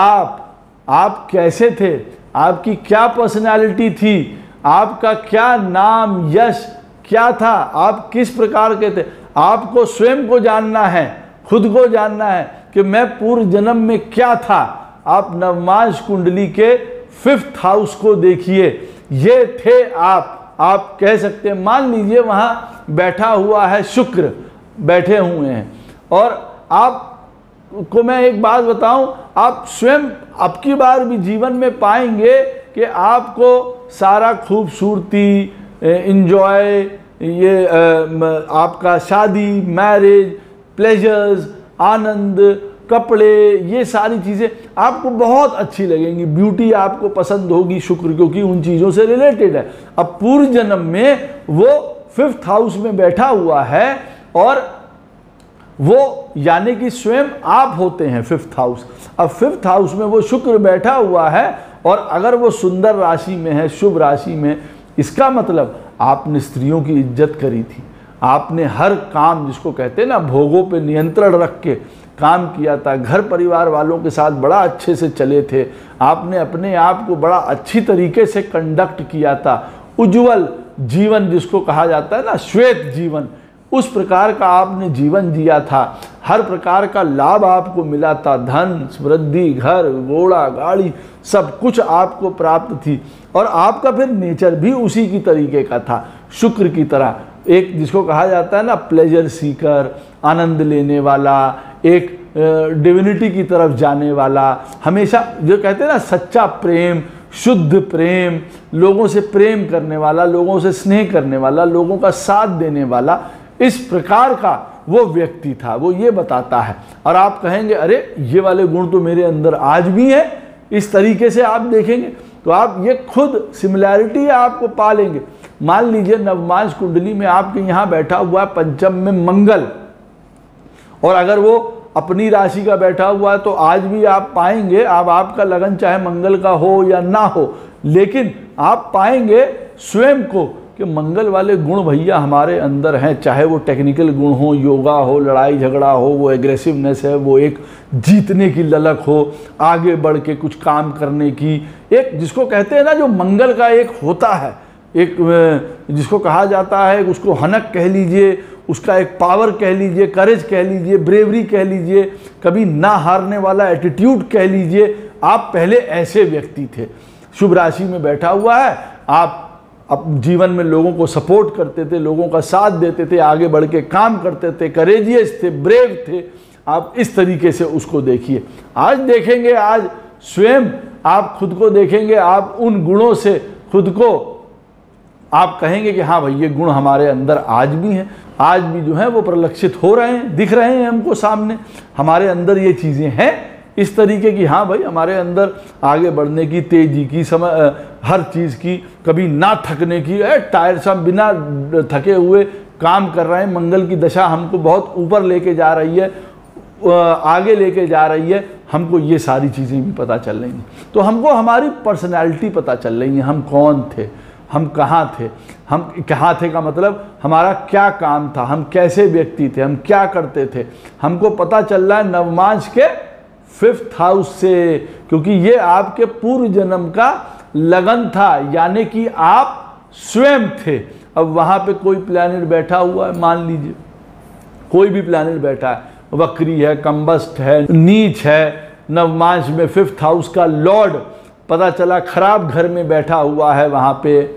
आप कैसे थे, आपकी क्या पर्सनालिटी थी, आपका क्या नाम यश क्या था, आप किस प्रकार के थे। आपको स्वयं को जानना है, खुद को जानना है कि मैं पूर्व जन्म में क्या था। आप नवमांश कुंडली के 5th हाउस को देखिए, ये थे आप कह सकते हैं। मान लीजिए वहाँ बैठा हुआ है शुक्र, बैठे हुए हैं, और आपको मैं एक बात बताऊं, आप स्वयं अब की बार भी जीवन में पाएंगे कि आपको सारा खूबसूरती, इंजॉय, ये आपका शादी, मैरिज, प्लेजर्स, आनंद, कपड़े, ये सारी चीज़ें आपको बहुत अच्छी लगेंगी, ब्यूटी आपको पसंद होगी, शुक्र क्योंकि उन चीज़ों से रिलेटेड है। अब पूर्व जन्म में वो 5th हाउस में बैठा हुआ है और वो यानी कि स्वयं आप होते हैं 5th हाउस। अब 5th हाउस में वो शुक्र बैठा हुआ है और अगर वो सुंदर राशि में है, शुभ राशि में, इसका मतलब आपने स्त्रियों की इज्जत करी थी, आपने हर काम, जिसको कहते हैं ना, भोगों पे नियंत्रण रख के काम किया था, घर परिवार वालों के साथ बड़ा अच्छे से चले थे, आपने अपने आप को बड़ा अच्छी तरीके से कंडक्ट किया था, उज्जवल जीवन जिसको कहा जाता है ना, श्वेत जीवन, उस प्रकार का आपने जीवन जिया था, हर प्रकार का लाभ आपको मिला था, धन, समृद्धि, घर, घोड़ा, गाड़ी, सब कुछ आपको प्राप्त थी। और आपका फिर नेचर भी उसी की तरीके का था, शुक्र की तरह, एक जिसको कहा जाता है ना प्लेजर सीकर, आनंद लेने वाला, एक डिविनिटी की तरफ जाने वाला, हमेशा जो कहते हैं ना सच्चा प्रेम, शुद्ध प्रेम, लोगों से प्रेम करने वाला, लोगों से स्नेह करने वाला, लोगों का साथ देने वाला, इस प्रकार का वो व्यक्ति था। वो ये बताता है। और आप कहेंगे अरे ये वाले गुण तो मेरे अंदर आज भी है, इस तरीके से आप देखेंगे तो आप ये खुद सिमिलैरिटी आपको पालेंगे। मान लीजिए नवमांश कुंडली में आपके यहाँ बैठा हुआ है पंचम में मंगल, और अगर वो अपनी राशि का बैठा हुआ है तो आज भी आप पाएंगे, आपका लगन चाहे मंगल का हो या ना हो, लेकिन आप पाएंगे स्वयं को कि मंगल वाले गुण भैया हमारे अंदर हैं, चाहे वो टेक्निकल गुण हो, योगा हो, लड़ाई झगड़ा हो, वो एग्रेसिवनेस है, वो एक जीतने की ललक हो, आगे बढ़ के कुछ काम करने की, एक जिसको कहते हैं ना जो मंगल का एक होता है, एक जिसको कहा जाता है, उसको हनक कह लीजिए, उसका एक पावर कह लीजिए, करेज कह लीजिए, ब्रेवरी कह लीजिए, कभी ना हारने वाला एटीट्यूड कह लीजिए। आप पहले ऐसे व्यक्ति थे, शुभ राशि में बैठा हुआ है, आप अब जीवन में लोगों को सपोर्ट करते थे, लोगों का साथ देते थे, आगे बढ़ के काम करते थे, करेजियस थे, ब्रेव थे। आप इस तरीके से उसको देखिए। आज देखेंगे, आज स्वयं आप खुद को देखेंगे, आप उन गुणों से खुद को आप कहेंगे कि हाँ भाई ये गुण हमारे अंदर आज भी हैं, आज भी जो है वो परिलक्षित हो रहे हैं, दिख रहे हैं हमको सामने, हमारे अंदर ये चीज़ें हैं इस तरीके की। हाँ भाई हमारे अंदर आगे बढ़ने की, तेजी की, समय, हर चीज़ की, कभी ना थकने की, टायर सब बिना थके हुए काम कर रहे हैं। मंगल की दशा हमको बहुत ऊपर लेके जा रही है, आगे लेके जा रही है, हमको ये सारी चीज़ें भी पता चल रही हैं। तो हमको हमारी पर्सनैलिटी पता चल रही है, हम कौन थे, हम कहाँ थे। हम कहाँ थे का मतलब हमारा क्या काम था, हम कैसे व्यक्ति थे, हम क्या करते थे, हमको पता चल रहा है नवमांश के 5th हाउस से, क्योंकि ये आपके पूर्व जन्म का लगन था, यानी कि आप स्वयं थे। अब वहाँ पे कोई प्लैनेट बैठा हुआ है, मान लीजिए कोई भी प्लैनेट बैठा है, वक्री है, कंबस्ट है, नीच है, नवमांश में 5th हाउस का लॉर्ड पता चला खराब घर में बैठा हुआ है, वहाँ पे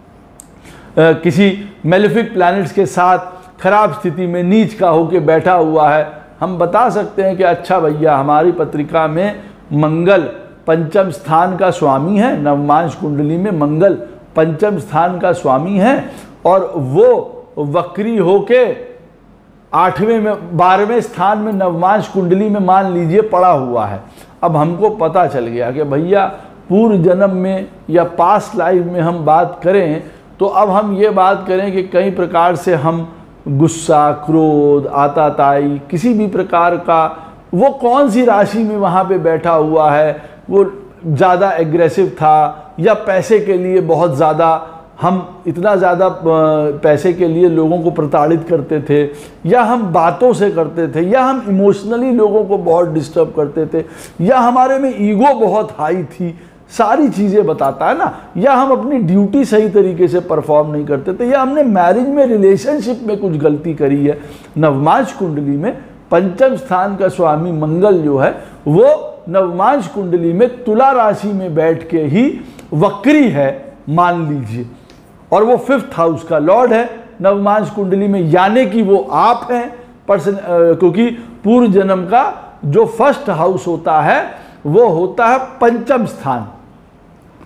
किसी मेलेफिक प्लैनेट्स के साथ खराब स्थिति में नीच का होके बैठा हुआ है, हम बता सकते हैं कि अच्छा भैया हमारी पत्रिका में मंगल पंचम स्थान का स्वामी है, नवमांश कुंडली में मंगल पंचम स्थान का स्वामी है, और वो वक्री होके 8वें में 12वें स्थान में नवमांश कुंडली में मान लीजिए पड़ा हुआ है। अब हमको पता चल गया कि भैया पूर्व जन्म में या पास्ट लाइफ में हम बात करें तो अब हम ये बात करें कि कई प्रकार से हम गुस्सा, क्रोध, आताताई, किसी भी प्रकार का, वो कौन सी राशि में वहाँ पे बैठा हुआ है, वो ज़्यादा एग्रेसिव था या पैसे के लिए बहुत ज़्यादा, हम इतना ज़्यादा पैसे के लिए लोगों को प्रताड़ित करते थे, या हम बातों से करते थे, या हम इमोशनली लोगों को बहुत डिस्टर्ब करते थे, या हमारे में ईगो बहुत हाई थी, सारी चीज़ें बताता है ना, या हम अपनी ड्यूटी सही तरीके से परफॉर्म नहीं करते थे, या हमने मैरिज में, रिलेशनशिप में कुछ गलती करी है। नवमांश कुंडली में पंचम स्थान का स्वामी मंगल जो है वो नवमांश कुंडली में तुला राशि में बैठ के ही वक्री है मान लीजिए, और वो 5th हाउस का लॉर्ड है नवमांश कुंडली में, यानी कि वो आप हैं पर्सन, क्योंकि पूर्व जन्म का जो 1st हाउस होता है वो होता है पंचम स्थान।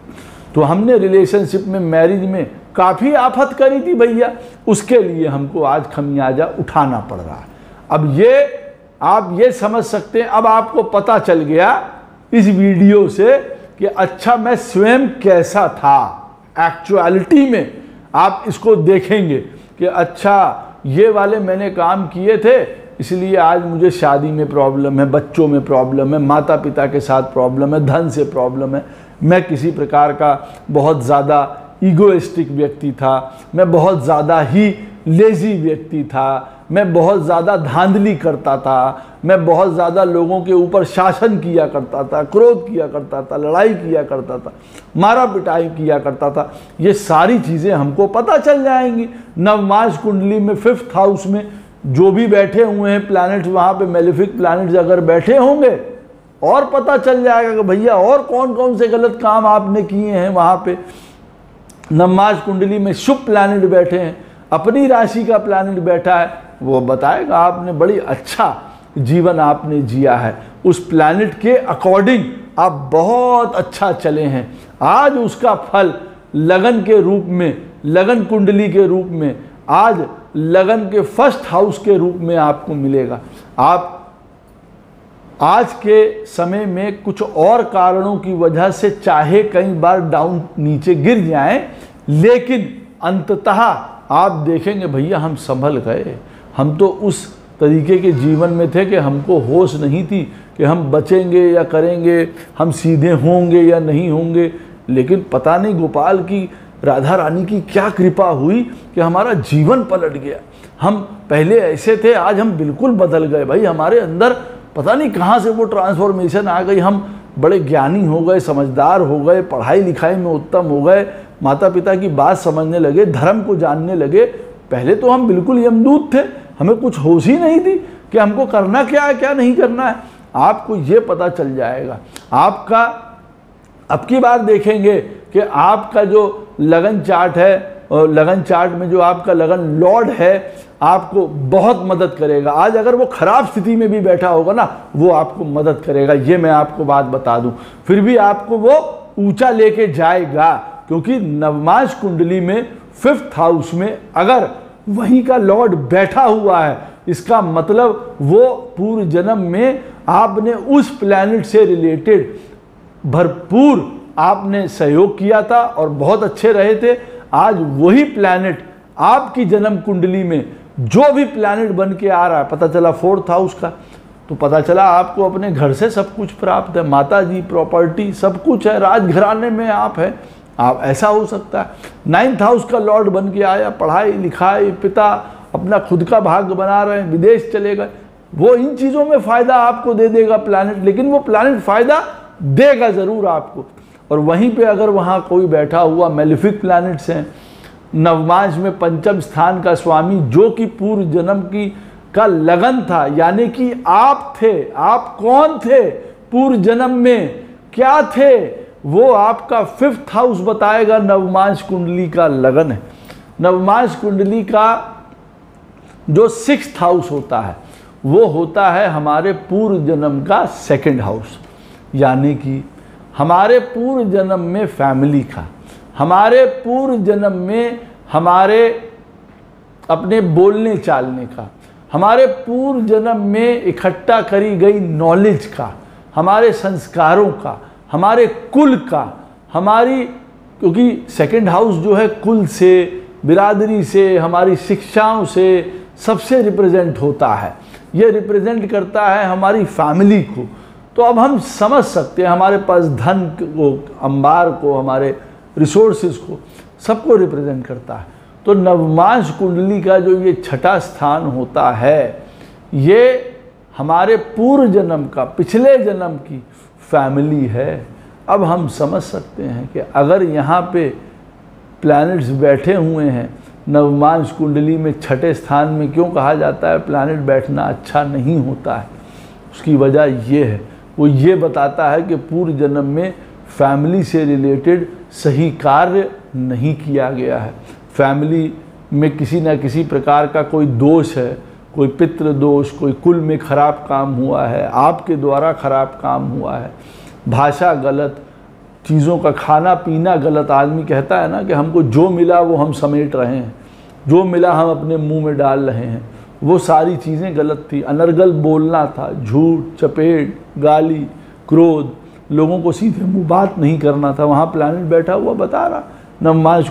तो हमने रिलेशनशिप में, मैरिज में काफ़ी आफत करी थी भैया, उसके लिए हमको आज खमियाजा उठाना पड़ रहा है। अब ये आप ये समझ सकते हैं, अब आपको पता चल गया इस वीडियो से कि अच्छा मैं स्वयं कैसा था एक्चुअलिटी में। आप इसको देखेंगे कि अच्छा ये वाले मैंने काम किए थे, इसलिए आज मुझे शादी में प्रॉब्लम है, बच्चों में प्रॉब्लम है, माता पिता के साथ प्रॉब्लम है, धन से प्रॉब्लम है, मैं किसी प्रकार का बहुत ज़्यादा ईगोइस्टिक व्यक्ति था, मैं बहुत ज़्यादा ही लेज़ी व्यक्ति था, मैं बहुत ज़्यादा धांधली करता था, मैं बहुत ज़्यादा लोगों के ऊपर शासन किया करता था, क्रोध किया करता था, लड़ाई किया करता था, मारा पिटाई किया करता था। ये सारी चीज़ें हमको पता चल जाएंगी। नवमास कुंडली में 5th हाउस में जो भी बैठे हुए हैं प्लैनेट्स, वहाँ पे मेलेफिक प्लैनेट्स अगर बैठे होंगे और पता चल जाएगा कि भैया और कौन कौन से गलत काम आपने किए हैं। वहाँ पे नवमास कुंडली में शुभ प्लैनेट बैठे हैं, अपनी राशि का प्लैनेट बैठा है, वो बताएगा आपने बड़ी अच्छा जीवन आपने जिया है, उस प्लैनेट के अकॉर्डिंग आप बहुत अच्छा चले हैं। आज उसका फल लगन के रूप में, लगन कुंडली के रूप में, आज लगन के 1st हाउस के रूप में आपको मिलेगा। आप आज के समय में कुछ और कारणों की वजह से चाहे कई बार डाउन नीचे गिर जाएं, लेकिन अंततः आप देखेंगे भैया हम संभल गए। हम तो उस तरीके के जीवन में थे कि हमको होश नहीं थी कि हम बचेंगे या करेंगे, हम सीधे होंगे या नहीं होंगे, लेकिन पता नहीं गोपाल की, राधा रानी की क्या कृपा हुई कि हमारा जीवन पलट गया। हम पहले ऐसे थे, आज हम बिल्कुल बदल गए भाई। हमारे अंदर पता नहीं कहाँ से वो ट्रांसफॉर्मेशन आ गई, हम बड़े ज्ञानी हो गए, समझदार हो गए, पढ़ाई लिखाई में उत्तम हो गए, माता पिता की बात समझने लगे, धर्म को जानने लगे। पहले तो हम बिल्कुल यमदूत थे, हमें कुछ होश ही नहीं थी कि हमको करना क्या है क्या नहीं करना है। आपको ये पता चल जाएगा। आपका अब की बार देखेंगे कि आपका जो लगन चार्ट है, और लगन चार्ट में जो आपका लगन लॉर्ड है आपको बहुत मदद करेगा। आज अगर वो खराब स्थिति में भी बैठा होगा ना, वो आपको मदद करेगा, ये मैं आपको बात बता दूं। फिर भी आपको वो ऊंचा लेके जाएगा, क्योंकि नवमास कुंडली में 5th हाउस में अगर वहीं का लॉर्ड बैठा हुआ है, इसका मतलब वो पूर्व जन्म में आपने उस प्लैनेट से रिलेटेड भरपूर आपने सहयोग किया था और बहुत अच्छे रहे थे। आज वही प्लैनेट आपकी जन्म कुंडली में जो भी प्लैनेट बन के आ रहा है, पता चला 4th हाउस का, तो पता चला आपको अपने घर से सब कुछ प्राप्त है, माता जी, प्रॉपर्टी, सब कुछ है, राजघराने में आप है। आप ऐसा हो सकता है 9th हाउस का लॉर्ड बन के आया, पढ़ाई लिखाई, पिता अपना खुद का भाग्य बना रहे हैं, विदेश चले गए, वो इन चीज़ों में फ़ायदा आपको दे देगा प्लैनेट, लेकिन वो प्लैनेट फ़ायदा देगा ज़रूर आपको। और वहीं पे अगर वहाँ कोई बैठा हुआ मेलेफिक प्लैनेट्स हैं, नवमास में 5th स्थान का स्वामी जो कि पूर्व जन्म की का लगन था, यानी कि आप थे, आप कौन थे पूर्व जन्म में, क्या थे, वो आपका 5th हाउस बताएगा। नवमास कुंडली का लगन है। नवमास कुंडली का जो 6th हाउस होता है वो होता है हमारे पूर्व जन्म का 2nd हाउस, यानी कि हमारे पूर्व जन्म में फैमिली का, हमारे पूर्व जन्म में हमारे अपने बोलने चालने का, हमारे पूर्व जन्म में इकट्ठा करी गई नॉलेज का, हमारे संस्कारों का, हमारे कुल का, हमारी, क्योंकि 2nd हाउस जो है कुल से, बिरादरी से, हमारी शिक्षाओं से सबसे रिप्रेजेंट होता है। ये रिप्रेजेंट करता है हमारी फैमिली को। तो अब हम समझ सकते हैं हमारे पास धन को, अंबार को, हमारे रिसोर्सेज को, सबको रिप्रेजेंट करता है। तो नवमास कुंडली का जो ये 6ठा स्थान होता है, ये हमारे पूर्व जन्म का, पिछले जन्म की फैमिली है। अब हम समझ सकते हैं कि अगर यहाँ पे प्लैनेट्स बैठे हुए हैं नवमास कुंडली में 6ठे स्थान में, क्यों कहा जाता है प्लैनेट बैठना अच्छा नहीं होता है, उसकी वजह ये है, वो ये बताता है कि पूर्व जन्म में फैमिली से रिलेटेड सही कार्य नहीं किया गया है, फैमिली में किसी न किसी प्रकार का कोई दोष है, कोई पितृ दोष, कोई कुल में खराब काम हुआ है, आपके द्वारा खराब काम हुआ है, भाषा गलत, चीज़ों का खाना पीना गलत। आदमी कहता है ना कि हमको जो मिला वो हम समेट रहे हैं, जो मिला हम अपने मुंह में डाल रहे हैं, वो सारी चीज़ें गलत थी। अनर्गल बोलना था, झूठ, चपेट, गाली, क्रोध, लोगों को सीधे मुँह बात नहीं करना था। वहाँ प्लैनेट बैठा हुआ बता रहा, नवमांश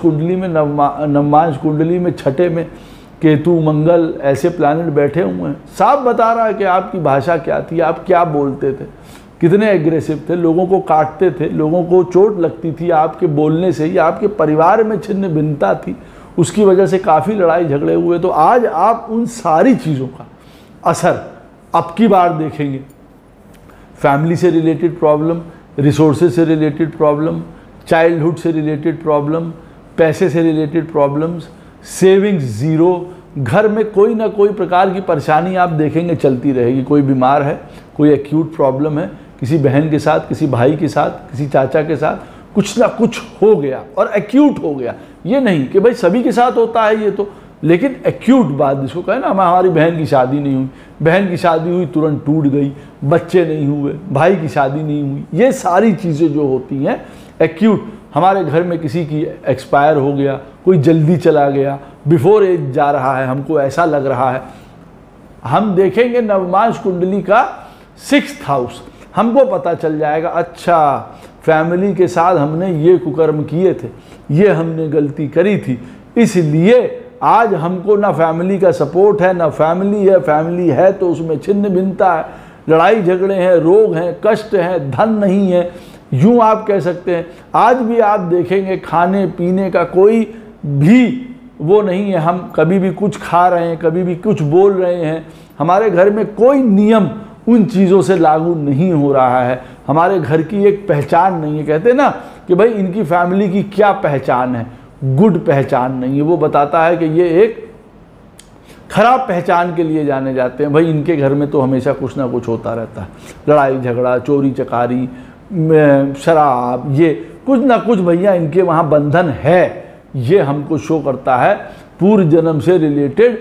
कुंडली में छठे में केतु मंगल ऐसे प्लैनेट बैठे हुए हैं। साफ बता रहा है कि आपकी भाषा क्या थी, आप क्या बोलते थे, कितने एग्रेसिव थे, लोगों को काटते थे, लोगों को चोट लगती थी आपके बोलने से ही, आपके परिवार में छिन्न भिन्नता थी, उसकी वजह से काफ़ी लड़ाई झगड़े हुए। तो आज आप उन सारी चीज़ों का असर अब की बार देखेंगे। फैमिली से रिलेटेड प्रॉब्लम, रिसोर्सेज से रिलेटेड प्रॉब्लम, चाइल्डहुड से रिलेटेड प्रॉब्लम, पैसे से रिलेटेड प्रॉब्लम्स, सेविंग्स ज़ीरो, घर में कोई ना कोई प्रकार की परेशानी आप देखेंगे चलती रहेगी। कोई बीमार है, कोई एक्यूट प्रॉब्लम है, किसी बहन के साथ, किसी भाई के साथ, किसी चाचा के साथ कुछ ना कुछ हो गया और एक्यूट हो गया। ये नहीं कि भाई सभी के साथ होता है ये तो, लेकिन एक्यूट बात जिसको कहे ना, हमारी बहन की शादी नहीं हुई, बहन की शादी हुई तुरंत टूट गई, बच्चे नहीं हुए, भाई की शादी नहीं हुई, ये सारी चीज़ें जो होती हैं एक्यूट। हमारे घर में किसी की एक्सपायर हो गया, कोई जल्दी चला गया, बिफोर एज जा रहा है, हमको ऐसा लग रहा है। हम देखेंगे नवमांश कुंडली का 6th हाउस, हमको पता चल जाएगा अच्छा फैमिली के साथ हमने ये कुकर्म किए थे, ये हमने गलती करी थी, इसलिए आज हमको ना फैमिली का सपोर्ट है, ना फैमिली है, फैमिली है तो उसमें छिन्न भिन्नता है, लड़ाई झगड़े हैं, रोग हैं, कष्ट हैं, धन नहीं है, यूँ आप कह सकते हैं। आज भी आप देखेंगे खाने पीने का कोई भी वो नहीं है, हम कभी भी कुछ खा रहे हैं, कभी भी कुछ बोल रहे हैं, हमारे घर में कोई नियम उन चीज़ों से लागू नहीं हो रहा है, हमारे घर की एक पहचान नहीं है। कहते हैं ना कि भाई इनकी फैमिली की क्या पहचान है, गुड पहचान नहीं है। वो बताता है कि ये एक खराब पहचान के लिए जाने जाते हैं। भाई इनके घर में तो हमेशा कुछ ना कुछ होता रहता है, लड़ाई झगड़ा, चोरी चकारी, शराब, ये कुछ ना कुछ भैया इनके वहाँ बंधन है। ये हमको शो करता है पूर्व जन्म से रिलेटेड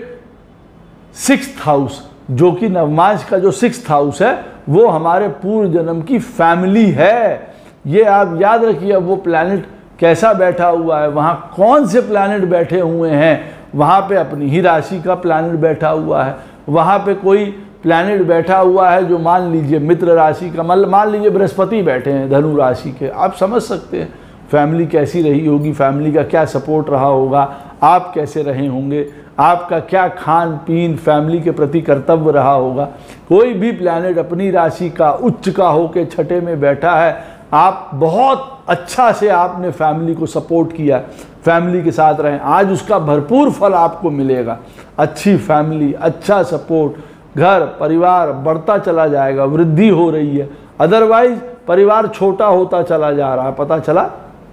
6th हाउस, जो कि नवमांश का जो 6th हाउस है वो हमारे पूर्व जन्म की फैमिली है। ये आप याद रखिए। अब वो प्लैनेट कैसा बैठा हुआ है, वहाँ कौन से प्लैनेट बैठे हुए हैं, वहाँ पे अपनी ही राशि का प्लैनेट बैठा हुआ है, वहाँ पे कोई प्लैनेट बैठा हुआ है जो मान लीजिए मित्र राशि का, मान लीजिए बृहस्पति बैठे हैं धनु राशि के। आप समझ सकते हैं फैमिली कैसी रही होगी, फैमिली का क्या सपोर्ट रहा होगा, आप कैसे रहे होंगे, आपका क्या खान पीन, फैमिली के प्रति कर्तव्य रहा होगा। कोई भी प्लैनेट अपनी राशि का उच्च का होकर छठे में बैठा है, आप बहुत अच्छा से आपने फैमिली को सपोर्ट किया, फैमिली के साथ रहें, आज उसका भरपूर फल आपको मिलेगा। अच्छी फैमिली, अच्छा सपोर्ट, घर परिवार बढ़ता चला जाएगा, वृद्धि हो रही है। अदरवाइज परिवार छोटा होता चला जा रहा है। पता चला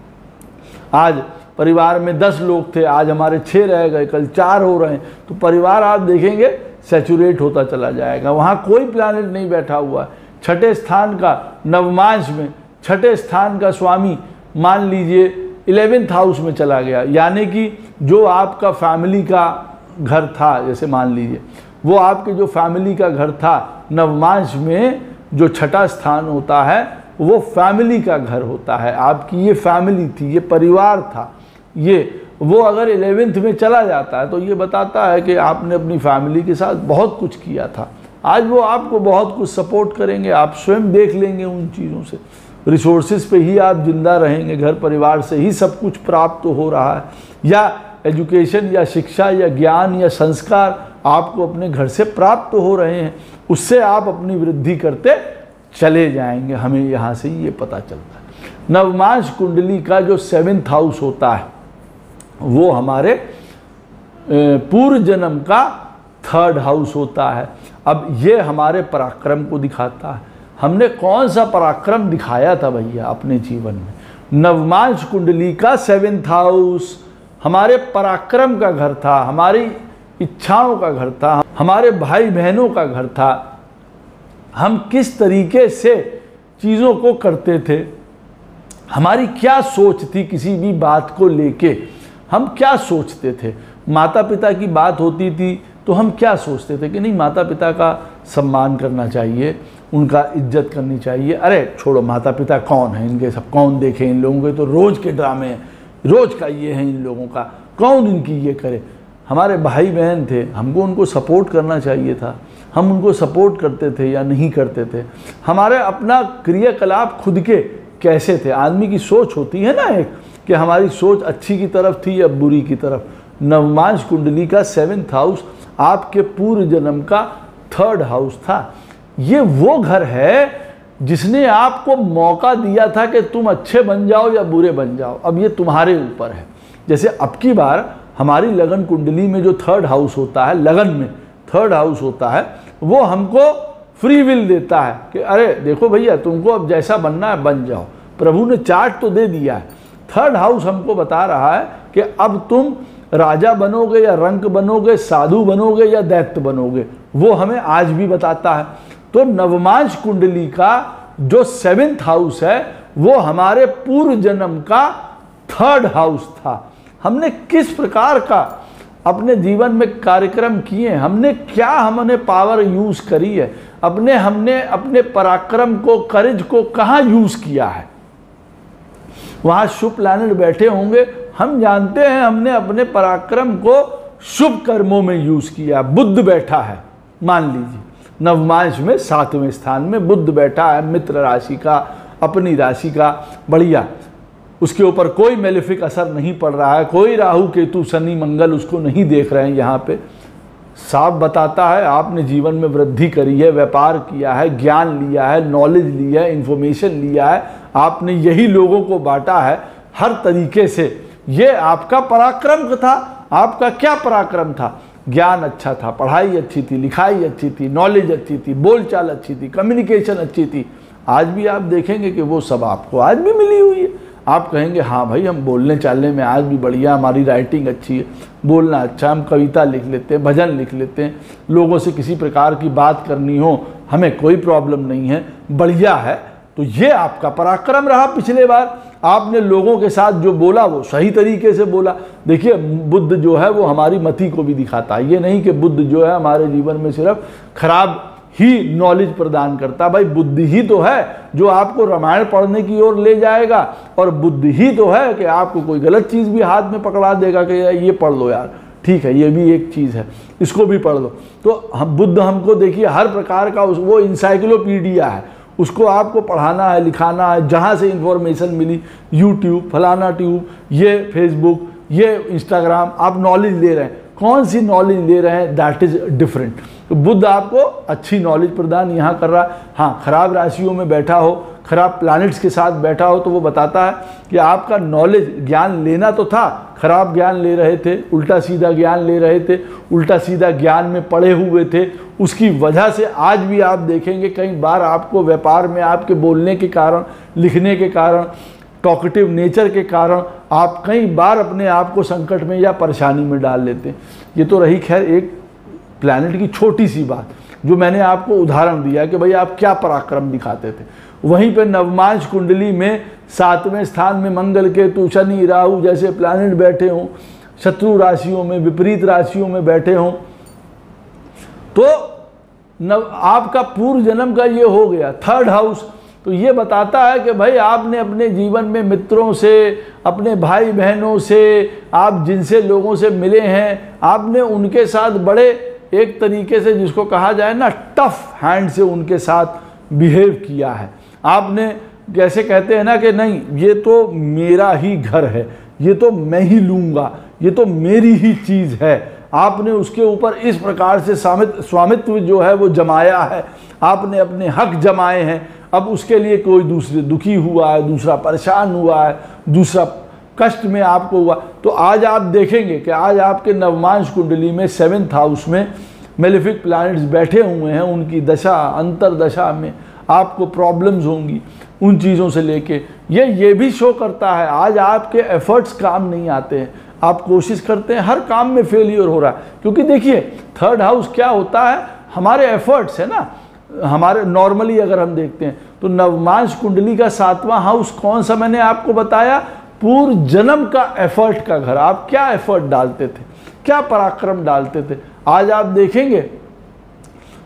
आज परिवार में 10 लोग थे, आज हमारे 6 रह गए, कल 4 हो रहे हैं, तो परिवार आप देखेंगे सैचुरेट होता चला जाएगा। वहाँ कोई प्लैनेट नहीं बैठा हुआ है। छठे स्थान का नवमांश में छठे स्थान का स्वामी मान लीजिए 11th हाउस में चला गया, यानी कि जो आपका फैमिली का घर था, जैसे मान लीजिए वो आपके जो फैमिली का घर था, नवमांश में जो छठा स्थान होता है वो फैमिली का घर होता है। आपकी ये फैमिली थी, ये परिवार था, ये वो अगर 11th में चला जाता है तो ये बताता है कि आपने अपनी फैमिली के साथ बहुत कुछ किया था। आज वो आपको बहुत कुछ सपोर्ट करेंगे, आप स्वयं देख लेंगे उन चीज़ों से। रिसोर्सेज पे ही आप जिंदा रहेंगे, घर परिवार से ही सब कुछ प्राप्त हो रहा है, या एजुकेशन या शिक्षा या ज्ञान या संस्कार आपको अपने घर से प्राप्त हो रहे हैं, उससे आप अपनी वृद्धि करते चले जाएंगे। हमें यहाँ से ये पता चलता है। नवमांश कुंडली का जो 7th हाउस होता है वो हमारे पूर्व जन्म का 3rd हाउस होता है। अब ये हमारे पराक्रम को दिखाता है। हमने कौन सा पराक्रम दिखाया था भैया अपने जीवन में? नवमांश कुंडली का 7th हाउस हमारे पराक्रम का घर था, हमारी इच्छाओं का घर था, हमारे भाई बहनों का घर था। हम किस तरीके से चीज़ों को करते थे, हमारी क्या सोच थी किसी भी बात को लेके, हम क्या सोचते थे। माता पिता की बात होती थी तो हम क्या सोचते थे कि नहीं माता पिता का सम्मान करना चाहिए, उनका इज्जत करनी चाहिए। अरे छोड़ो, माता पिता कौन है इनके, सब कौन देखे इन लोगों के, तो रोज़ के ड्रामे हैं, रोज़ का ये है इन लोगों का, कौन इनकी ये करे। हमारे भाई बहन थे, हमको उनको सपोर्ट करना चाहिए था, हम उनको सपोर्ट करते थे या नहीं करते थे। हमारे अपना क्रियाकलाप खुद के कैसे थे, आदमी की सोच होती है ना एक, कि हमारी सोच अच्छी की तरफ थी या बुरी की तरफ। नवमांश कुंडली का 7th हाउस आपके पूर्व जन्म का 3rd हाउस था। ये वो घर है जिसने आपको मौका दिया था कि तुम अच्छे बन जाओ या बुरे बन जाओ, अब ये तुम्हारे ऊपर है। जैसे अब की बार हमारी लगन कुंडली में जो 3rd हाउस होता है, लगन में 3rd हाउस होता है, वो हमको फ्री विल देता है कि अरे देखो भैया, तुमको अब जैसा बनना है बन जाओ। प्रभु ने चार्ट तो दे दिया है। 3rd हाउस हमको बता रहा है कि अब तुम राजा बनोगे या रंक बनोगे, साधु बनोगे या दैत्य बनोगे, वो हमें आज भी बताता है। तो नवमांश कुंडली का जो 7th हाउस है वो हमारे पूर्व जन्म का 3rd हाउस था। हमने किस प्रकार का अपने जीवन में कार्यक्रम किए, हमने पावर यूज करी है, हमने अपने पराक्रम को, करेज को कहाँ यूज किया है। वहाँ शुभ प्लैनेट बैठे होंगे, हम जानते हैं हमने अपने पराक्रम को शुभ कर्मों में यूज किया। बुध बैठा है, मान लीजिए नवमांश में 7वें स्थान में बुध बैठा है, मित्र राशि का, अपनी राशि का, बढ़िया। उसके ऊपर कोई मेलेफिक असर नहीं पड़ रहा है, कोई राहु केतु शनि मंगल उसको नहीं देख रहे हैं। यहाँ पे साफ बताता है आपने जीवन में वृद्धि करी है, व्यापार किया है, ज्ञान लिया है, नॉलेज लिया है, इंफॉर्मेशन लिया है, आपने यही लोगों को बांटा है हर तरीके से। ये आपका पराक्रम था। आपका क्या पराक्रम था? ज्ञान अच्छा था, पढ़ाई अच्छी थी, लिखाई अच्छी थी, नॉलेज अच्छी थी, बोलचाल अच्छी थी, कम्युनिकेशन अच्छी थी। आज भी आप देखेंगे कि वो सब आपको आज भी मिली हुई है। आप कहेंगे हाँ भाई, हम बोलने चालने में आज भी बढ़िया, हमारी राइटिंग अच्छी है, बोलना अच्छा, हम कविता लिख लेते हैं, भजन लिख लेते हैं, लोगों से किसी प्रकार की बात करनी हो हमें कोई प्रॉब्लम नहीं है, बढ़िया है। तो ये आपका पराक्रम रहा। पिछले बार आपने लोगों के साथ जो बोला वो सही तरीके से बोला। देखिए बुद्ध जो है वो हमारी मति को भी दिखाता है। ये नहीं कि बुद्ध जो है हमारे जीवन में सिर्फ खराब ही नॉलेज प्रदान करता। भाई बुद्ध ही तो है जो आपको रामायण पढ़ने की ओर ले जाएगा, और बुद्ध ही तो है कि आपको कोई गलत चीज़ भी हाथ में पकड़ा देगा कि ये पढ़ लो यार, ठीक है ये भी एक चीज़ है, इसको भी पढ़ लो। तो हम बुद्ध हमको देखिए हर प्रकार का वो इंसाइक्लोपीडिया है, उसको आपको पढ़ाना है, लिखाना है, जहाँ से इंफॉर्मेशन मिली, यूट्यूब, फलाना ट्यूब, ये फेसबुक, ये इंस्टाग्राम, आप नॉलेज ले रहे हैं। कौन सी नॉलेज ले रहे हैं, दैट इज डिफरेंट। तो बुद्ध आपको अच्छी नॉलेज प्रदान यहाँ कर रहा है। हाँ, खराब राशियों में बैठा हो, खराब प्लैनेट्स के साथ बैठा हो, तो वो बताता है कि आपका नॉलेज, ज्ञान लेना तो था, खराब ज्ञान ले रहे थे, उल्टा सीधा ज्ञान ले रहे थे, उल्टा सीधा ज्ञान में पड़े हुए थे। उसकी वजह से आज भी आप देखेंगे कई बार आपको व्यापार में आपके बोलने के कारण, लिखने के कारण, टॉकेटिव नेचर के कारण आप कई बार अपने आप को संकट में या परेशानी में डाल लेते हैं। ये तो रही खैर एक प्लैनेट की छोटी सी बात जो मैंने आपको उदाहरण दिया कि भाई आप क्या पराक्रम दिखाते थे। वहीं पे नवमांश कुंडली में 7वें स्थान में मंगल, केतु, शनि, राहु जैसे प्लैनेट बैठे हों, शत्रु राशियों में, विपरीत राशियों में बैठे हों, तो आपका पूर्व जन्म का ये हो गया 3rd हाउस। तो ये बताता है कि भाई आपने अपने जीवन में मित्रों से, अपने भाई बहनों से, आप जिनसे लोगों से मिले हैं, आपने उनके साथ बड़े एक तरीके से, जिसको कहा जाए ना, टफ हैंड से उनके साथ बिहेव किया है। आपने जैसे कहते हैं ना कि नहीं ये तो मेरा ही घर है, ये तो मैं ही लूँगा, ये तो मेरी ही चीज़ है। आपने उसके ऊपर इस प्रकार से स्वामित्व जो है वो जमाया है, आपने अपने हक जमाए हैं। अब उसके लिए कोई दूसरे दुखी हुआ है, दूसरा परेशान हुआ है, दूसरा कष्ट में आपको हुआ, तो आज आप देखेंगे कि आज आपके नवमांश कुंडली में 7th हाउस में मेलेफिक प्लैनेट्स बैठे हुए हैं। उनकी दशा, अंतरदशा में आपको प्रॉब्लम्स होंगी उन चीज़ों से लेके। ये भी शो करता है आज आपके एफर्ट्स काम नहीं आते हैं, आप कोशिश करते हैं, हर काम में फेलियर हो रहा है। क्योंकि देखिए 3rd हाउस क्या होता है, हमारे एफर्ट्स है ना। हमारे नॉर्मली अगर हम देखते हैं तो नवमांश कुंडली का 7वां हाउस कौन सा, मैंने आपको बताया, पूर्व जन्म का एफर्ट का घर। आप क्या एफर्ट डालते थे, क्या पराक्रम डालते थे। आज आप देखेंगे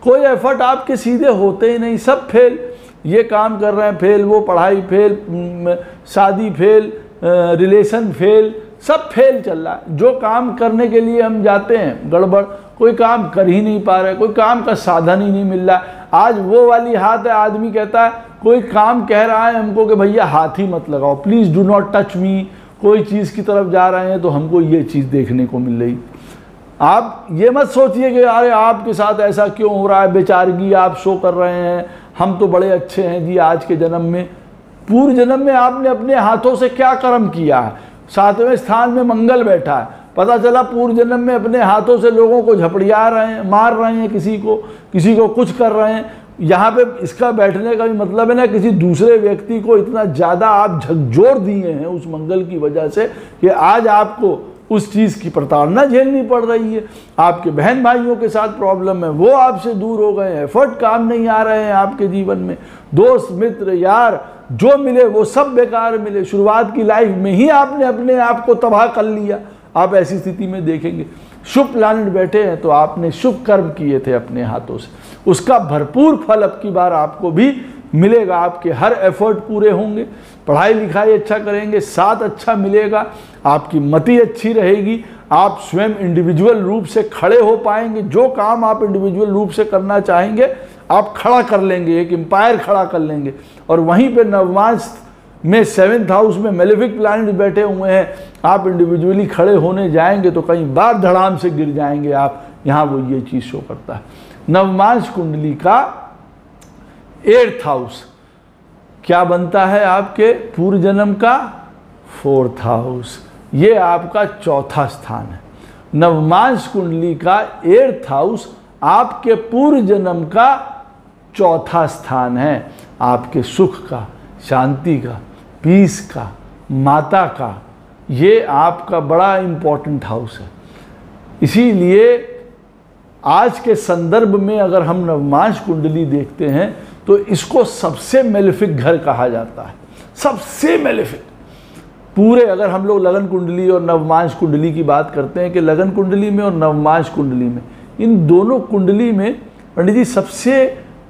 कोई एफर्ट आपके सीधे होते ही नहीं, सब फेल। ये काम कर रहे हैं फेल, वो पढ़ाई फेल, शादी फेल, रिलेशन फेल, सब फेल चल रहा है। जो काम करने के लिए हम जाते हैं गड़बड़, कोई काम कर ही नहीं पा रहे, कोई काम का साधन ही नहीं मिल रहा। आज वो वाली हाथ है, आदमी कहता है कोई काम कह रहा है हमको कि भैया हाथ ही मत लगाओ, please do not touch me, कोई चीज़ की तरफ जा रहे हैं तो हमको ये चीज़ देखने को मिल रही। आप ये मत सोचिए कि अरे आपके साथ ऐसा क्यों हो रहा है, बेचारगी आप शो कर रहे हैं, हम तो बड़े अच्छे हैं जी आज के जन्म में। पूर्व जन्म में आपने अपने हाथों से क्या कर्म किया है? 7वें स्थान में मंगल बैठा है, पता चला पूर्व जन्म में अपने हाथों से लोगों को झपड़िया रहे हैं, मार रहे हैं, किसी को कुछ कर रहे हैं। यहाँ पे इसका बैठने का भी मतलब है ना, किसी दूसरे व्यक्ति को इतना ज़्यादा आप झकझोर दिए हैं उस मंगल की वजह से कि आज आपको उस चीज़ की प्रताड़ना झेलनी पड़ रही है। आपके बहन भाइयों के साथ प्रॉब्लम है, वो आपसे दूर हो गए हैं, एफर्ट काम नहीं आ रहे हैं आपके जीवन में, दोस्त मित्र यार जो मिले वो सब बेकार मिले। शुरुआत की लाइफ में ही आपने अपने आप को तबाह कर लिया। आप ऐसी स्थिति में देखेंगे शुभ प्लैनेट बैठे हैं तो आपने शुभ कर्म किए थे अपने हाथों से, उसका भरपूर फल अब की बार आपको भी मिलेगा। आपके हर एफर्ट पूरे होंगे, पढ़ाई लिखाई अच्छा करेंगे, साथ अच्छा मिलेगा, आपकी मति अच्छी रहेगी, आप स्वयं इंडिविजुअल रूप से खड़े हो पाएंगे। जो काम आप इंडिविजुअल रूप से करना चाहेंगे आप खड़ा कर लेंगे, एक एम्पायर खड़ा कर लेंगे। और वहीं पे नवमांश में 7th हाउस में मेलेफिक प्लैनेट बैठे हुए हैं, आप इंडिविजुअली खड़े होने जाएंगे तो कई बार धड़ाम से गिर जाएंगे आप। यहाँ वो ये चीज़ शो करता है। नवमांश कुंडली का 8th हाउस क्या बनता है? आपके पूर्व जन्म का 4th हाउस, ये आपका चौथा स्थान है। नवमांश कुंडली का 8th हाउस आपके पूर्व जन्म का चौथा स्थान है, आपके सुख का, शांति का, पीस का, माता का। ये आपका बड़ा इम्पोर्टेंट हाउस है। इसीलिए आज के संदर्भ में अगर हम नवमांश कुंडली देखते हैं तो इसको सबसे मेलेफिक घर कहा जाता है, सबसे मेलेफिक। पूरे अगर हम लोग लगन कुंडली और नवमांश कुंडली की बात करते हैं कि लगन कुंडली में और नवमांश कुंडली में, इन दोनों कुंडली में पंडित जी सबसे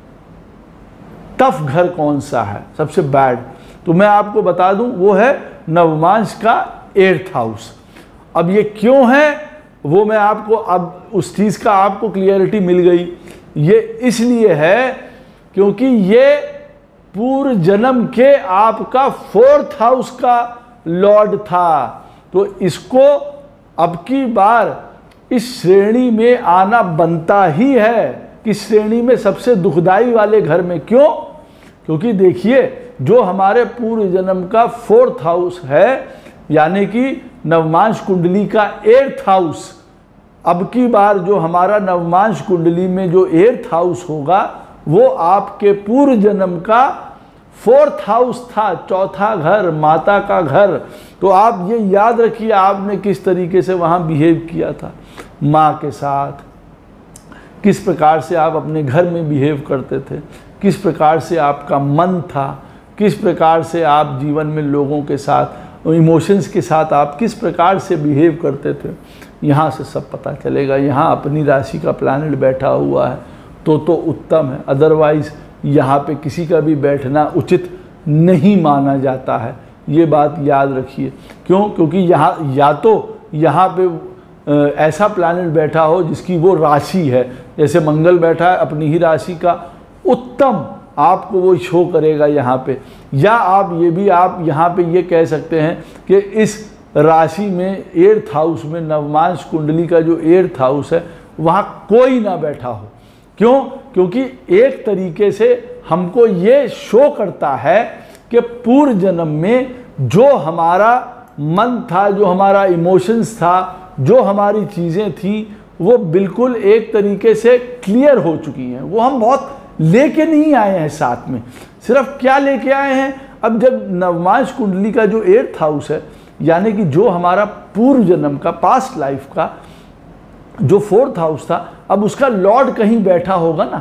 टफ घर कौन सा है, सबसे बैड? तो मैं आपको बता दूं वो है नवमांश का 8th हाउस। अब ये क्यों है वो मैं आपको, अब उस चीज़ का आपको क्लियरिटी मिल गई। ये इसलिए है क्योंकि ये पूर्व जन्म के आपका 4th हाउस का लॉर्ड था। तो इसको अब की बार इस श्रेणी में आना बनता ही है कि श्रेणी में सबसे दुखदाई वाले घर में। क्यों? क्योंकि देखिए जो हमारे पूर्व जन्म का 4th हाउस है, यानी कि नवमांश कुंडली का 8th हाउस, अब की बार जो हमारा नवमांश कुंडली में जो 8th हाउस होगा वो आपके पूर्व जन्म का 4th हाउस था, चौथा घर, माता का घर। तो आप ये याद रखिए आपने किस तरीके से वहाँ बिहेव किया था माँ के साथ, किस प्रकार से आप अपने घर में बिहेव करते थे, किस प्रकार से आपका मन था, किस प्रकार से आप जीवन में लोगों के साथ, इमोशंस के साथ आप किस प्रकार से बिहेव करते थे। यहाँ से सब पता चलेगा। यहाँ अपनी राशि का प्लैनेट बैठा हुआ है तो उत्तम है, अदरवाइज़ यहाँ पे किसी का भी बैठना उचित नहीं माना जाता है। ये बात याद रखिए। क्यों? क्योंकि यहाँ या तो यहाँ पे ऐसा प्लैनेट बैठा हो जिसकी वो राशि है, जैसे मंगल बैठा है अपनी ही राशि का, उत्तम आपको वो शो करेगा यहाँ पे। या आप ये भी आप यहाँ पे ये कह सकते हैं कि इस राशि में 8th हाउस में नवमांश कुंडली का जो 8th हाउस है वहाँ कोई ना बैठा हो। क्यों? क्योंकि एक तरीके से हमको ये शो करता है कि पूर्व जन्म में जो हमारा मन था, जो हमारा इमोशंस था, जो हमारी चीज़ें थी, वो बिल्कुल एक तरीके से क्लियर हो चुकी हैं। वो हम बहुत लेके नहीं आए हैं साथ में। सिर्फ क्या लेके आए हैं? अब जब नवमांश कुंडली का जो 8th हाउस है, यानी कि जो हमारा पूर्व जन्म का, पास्ट लाइफ का जो 4th हाउस था, अब उसका लॉर्ड कहीं बैठा होगा ना,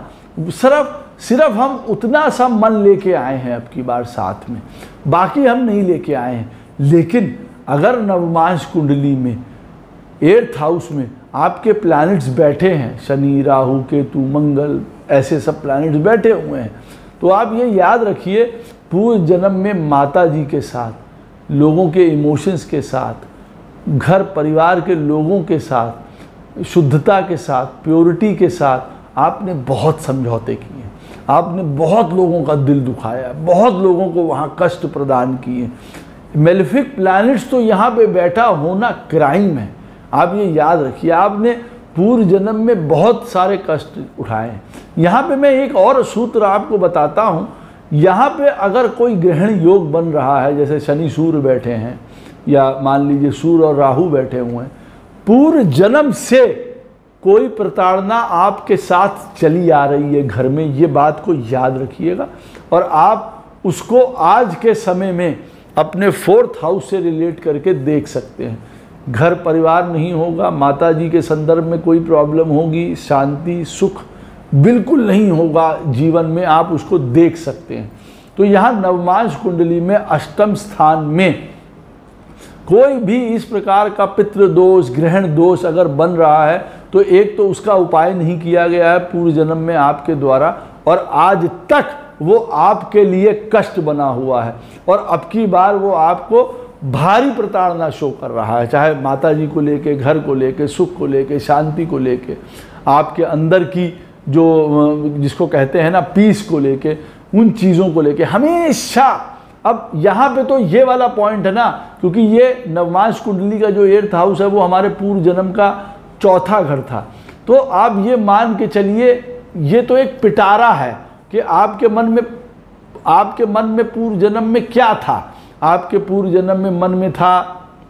सिर्फ हम उतना सा मन लेके आए हैं अब की बार साथ में, बाकी हम नहीं लेके आए हैं। लेकिन अगर नवमांश कुंडली में 8th हाउस में आपके प्लैनेट्स बैठे हैं, शनि, राहु, केतु, मंगल, ऐसे सब प्लैनेट्स बैठे हुए हैं। तो आप ये याद रखिए, पूर्व जन्म में माता जी के साथ, लोगों के इमोशंस के साथ, घर परिवार के लोगों के साथ, शुद्धता के साथ, प्योरिटी के साथ आपने बहुत समझौते किए, आपने बहुत लोगों का दिल दुखाया, बहुत लोगों को वहाँ कष्ट प्रदान किए। मेलेफिक प्लैनेट्स तो यहाँ पे बैठा होना क्राइम है, आप ये याद रखिए। आपने पूर्व जन्म में बहुत सारे कष्ट उठाए हैं। यहाँ पे मैं एक और सूत्र आपको बताता हूँ। यहाँ पे अगर कोई ग्रहण योग बन रहा है, जैसे शनि सूर्य बैठे हैं या मान लीजिए सूर्य और राहु बैठे हुए हैं, पूर्व जन्म से कोई प्रताड़ना आपके साथ चली आ रही है घर में, ये बात को याद रखिएगा। और आप उसको आज के समय में अपने 4th हाउस से रिलेट करके देख सकते हैं। घर परिवार नहीं होगा, माता जी के संदर्भ में कोई प्रॉब्लम होगी, शांति सुख बिल्कुल नहीं होगा जीवन में, आप उसको देख सकते हैं। तो यहाँ नवमांश कुंडली में अष्टम स्थान में कोई भी इस प्रकार का पितृ दोष, ग्रहण दोष अगर बन रहा है, तो एक तो उसका उपाय नहीं किया गया है पूर्व जन्म में आपके द्वारा, और आज तक वो आपके लिए कष्ट बना हुआ है, और अब की बार वो आपको भारी प्रताड़ना शो कर रहा है, चाहे माता जी को लेके, घर को लेके, सुख को लेके, शांति को लेके, आपके अंदर की जो जिसको कहते हैं ना पीस को लेके, उन चीज़ों को लेके हमेशा। अब यहाँ पे तो ये वाला पॉइंट है ना, क्योंकि ये नवमांश कुंडली का जो 8th हाउस है वो हमारे पूर्व जन्म का 4था घर था। तो आप ये मान के चलिए, ये तो एक पिटारा है कि आपके मन में पूर्व जन्म में क्या था। आपके पूर्व जन्म में मन में था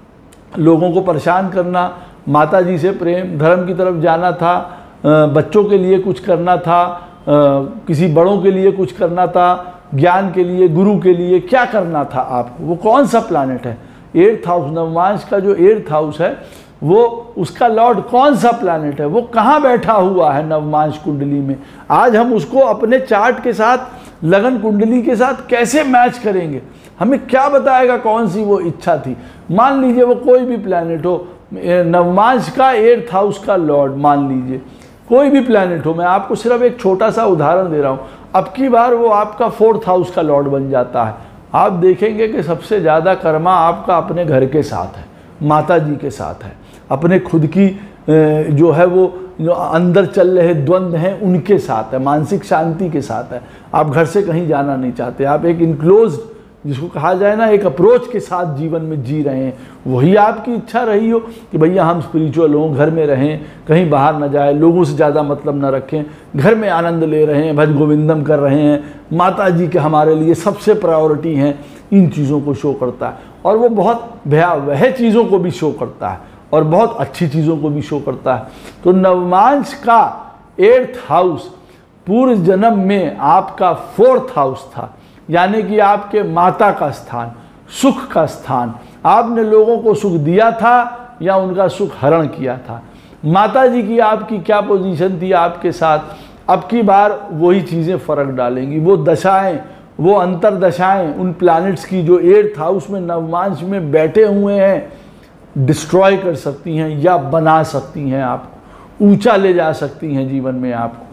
लोगों को परेशान करना, माता जी से प्रेम, धर्म की तरफ जाना था, बच्चों के लिए कुछ करना था, किसी बड़ों के लिए कुछ करना था, ज्ञान के लिए, गुरु के लिए क्या करना था आपको। वो कौन सा प्लैनेट है? 8th हाउस, नवमांश का जो 8th हाउस है वो उसका लॉर्ड कौन सा प्लैनेट है, वो कहाँ बैठा हुआ है नवमांश कुंडली में। आज हम उसको अपने चार्ट के साथ, लगन कुंडली के साथ कैसे मैच करेंगे, हमें क्या बताएगा कौन सी वो इच्छा थी। मान लीजिए वो कोई भी प्लैनेट हो, नवमांश का 8th हाउस का लॉर्ड, मान लीजिए कोई भी प्लैनेट हो, मैं आपको सिर्फ एक छोटा सा उदाहरण दे रहा हूँ, अब की बार वो आपका 4th हाउस का लॉर्ड बन जाता है, आप देखेंगे कि सबसे ज़्यादा कर्मा आपका अपने घर के साथ है, माता जी के साथ है, अपने खुद की जो है वो जो अंदर चल रहे द्वंद्व हैं उनके साथ है, मानसिक शांति के साथ है। आप घर से कहीं जाना नहीं चाहते, आप एक इनक्लोज, जिसको कहा जाए ना, एक अप्रोच के साथ जीवन में जी रहे हैं। वही आपकी इच्छा रही हो कि भैया हम स्पिरिचुअल हों, घर में रहें, कहीं बाहर न जाए, लोगों से ज़्यादा मतलब न रखें, घर में आनंद ले रहे हैं, भज गोविंदम कर रहे हैं, माता जी के हमारे लिए सबसे प्रायोरिटी हैं, इन चीज़ों को शो करता है। और वो बहुत भयावह चीज़ों को भी शो करता है और बहुत अच्छी चीज़ों को भी शो करता है। तो नवमांश का 8th हाउस पूर्व जन्म में आपका 4th हाउस था, यानी कि आपके माता का स्थान, सुख का स्थान। आपने लोगों को सुख दिया था या उनका सुख हरण किया था। माता जी की आपकी क्या पोजीशन थी आपके साथ, अब की बार वही चीज़ें फ़र्क डालेंगी। वो दशाएं, वो अंतरदशाएं उन प्लैनेट्स की जो 8th हाउस में नवमांश में बैठे हुए हैं, डिस्ट्रॉय कर सकती हैं या बना सकती हैं, आपको ऊंचा ले जा सकती हैं जीवन में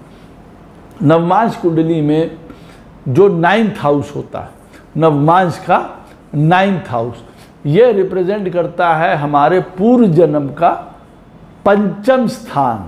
आपको। नवमांश कुंडली में जो 9th हाउस होता है, नवमांश का 9th हाउस, ये रिप्रेजेंट करता है हमारे पूर्व जन्म का 5म स्थान।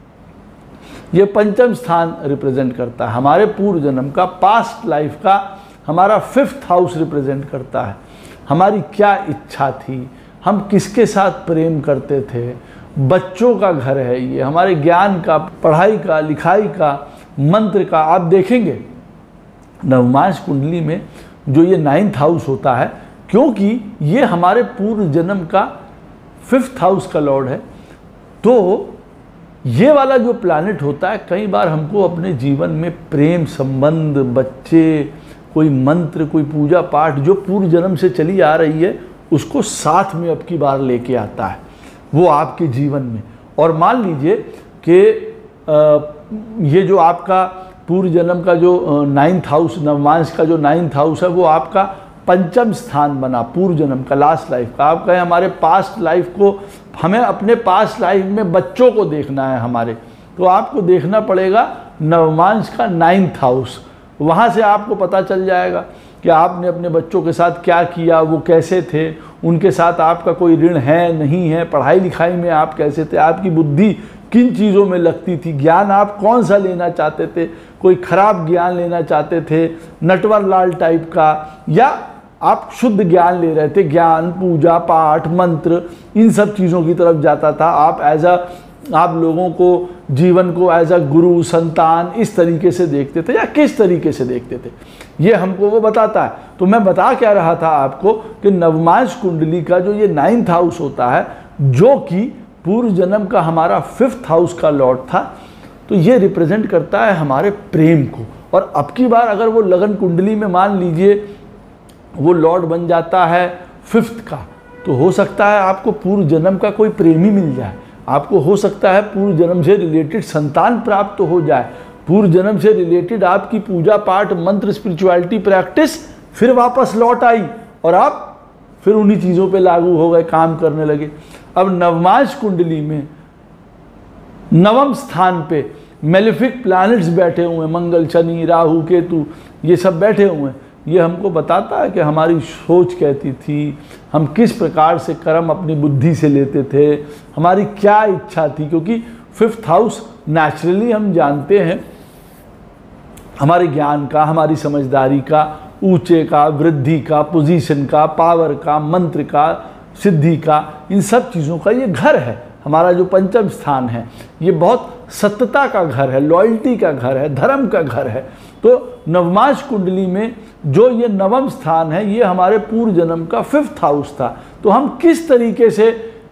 ये 5म स्थान रिप्रेजेंट करता है हमारे पूर्व जन्म का, पास्ट लाइफ का हमारा 5th हाउस रिप्रेजेंट करता है। हमारी क्या इच्छा थी, हम किसके साथ प्रेम करते थे, बच्चों का घर है ये, हमारे ज्ञान का, पढ़ाई का, लिखाई का, मंत्र का। आप देखेंगे नवमांश कुंडली में जो ये 9th हाउस होता है, क्योंकि ये हमारे पूर्व जन्म का 5th हाउस का लॉर्ड है, तो ये वाला जो प्लैनेट होता है, कई बार हमको अपने जीवन में प्रेम संबंध, बच्चे, कोई मंत्र, कोई पूजा पाठ जो पूर्व जन्म से चली आ रही है, उसको साथ में अब की बार लेके आता है वो आपके जीवन में। और मान लीजिए कि ये जो आपका पूर्व जन्म का जो 9th हाउस, नवमांश का जो 9th हाउस है, वो आपका 5म स्थान बना पूर्व जन्म का, लास्ट लाइफ का। आप कहें हमारे पास्ट लाइफ को, हमें अपने पास्ट लाइफ में बच्चों को देखना है हमारे, तो आपको देखना पड़ेगा नवमांश का 9th हाउस। वहाँ से आपको पता चल जाएगा कि आपने अपने बच्चों के साथ क्या किया, वो कैसे थे, उनके साथ आपका कोई ऋण है नहीं है, पढ़ाई लिखाई में आप कैसे थे, आपकी बुद्धि किन चीज़ों में लगती थी, ज्ञान आप कौन सा लेना चाहते थे, कोई खराब ज्ञान लेना चाहते थे नटवर लाल टाइप का, या आप शुद्ध ज्ञान ले रहे थे, ज्ञान पूजा पाठ मंत्र इन सब चीज़ों की तरफ जाता था। आप लोगों को जीवन को एज अ गुरु संतान इस तरीके से देखते थे या किस तरीके से देखते थे, ये हमको वो बताता है। तो मैं बता क्या रहा था आपको कि नवमांश कुंडली का जो ये 9th हाउस होता है, जो कि पूर्व जन्म का हमारा 5th हाउस का लॉर्ड था, तो ये रिप्रेजेंट करता है हमारे प्रेम को। और अब की बार अगर वो लगन कुंडली में मान लीजिए वो लॉर्ड बन जाता है 5th का, तो हो सकता है आपको पूर्व जन्म का कोई प्रेमी मिल जाए, आपको हो सकता है पूर्व जन्म से रिलेटेड संतान प्राप्त हो जाए, पूर्व जन्म से रिलेटेड आपकी पूजा पाठ मंत्र स्पिरिचुअलिटी प्रैक्टिस फिर वापस लौट आई और आप फिर उन्हीं चीज़ों पे लागू हो गए, काम करने लगे। अब नवमांश कुंडली में नवम स्थान पे मेलेफिक प्लैनेट्स बैठे हुए हैं, मंगल शनि राहु केतु ये सब बैठे हुए हैं। ये हमको बताता है कि हमारी सोच कहती थी, हम किस प्रकार से कर्म अपनी बुद्धि से लेते थे, हमारी क्या इच्छा थी। क्योंकि 5th हाउस नेचुरली हम जानते हैं हमारे ज्ञान का, हमारी समझदारी का, ऊंचे का, वृद्धि का, पोजीशन का, पावर का, मंत्र का, सिद्धि का, इन सब चीज़ों का ये घर है। हमारा जो पंचम स्थान है ये बहुत सत्यता का घर है, लॉयल्टी का घर है, धर्म का घर है। तो नवमांश कुंडली में जो ये नवम स्थान है ये हमारे पूर्व जन्म का 5th हाउस था। तो हम किस तरीके से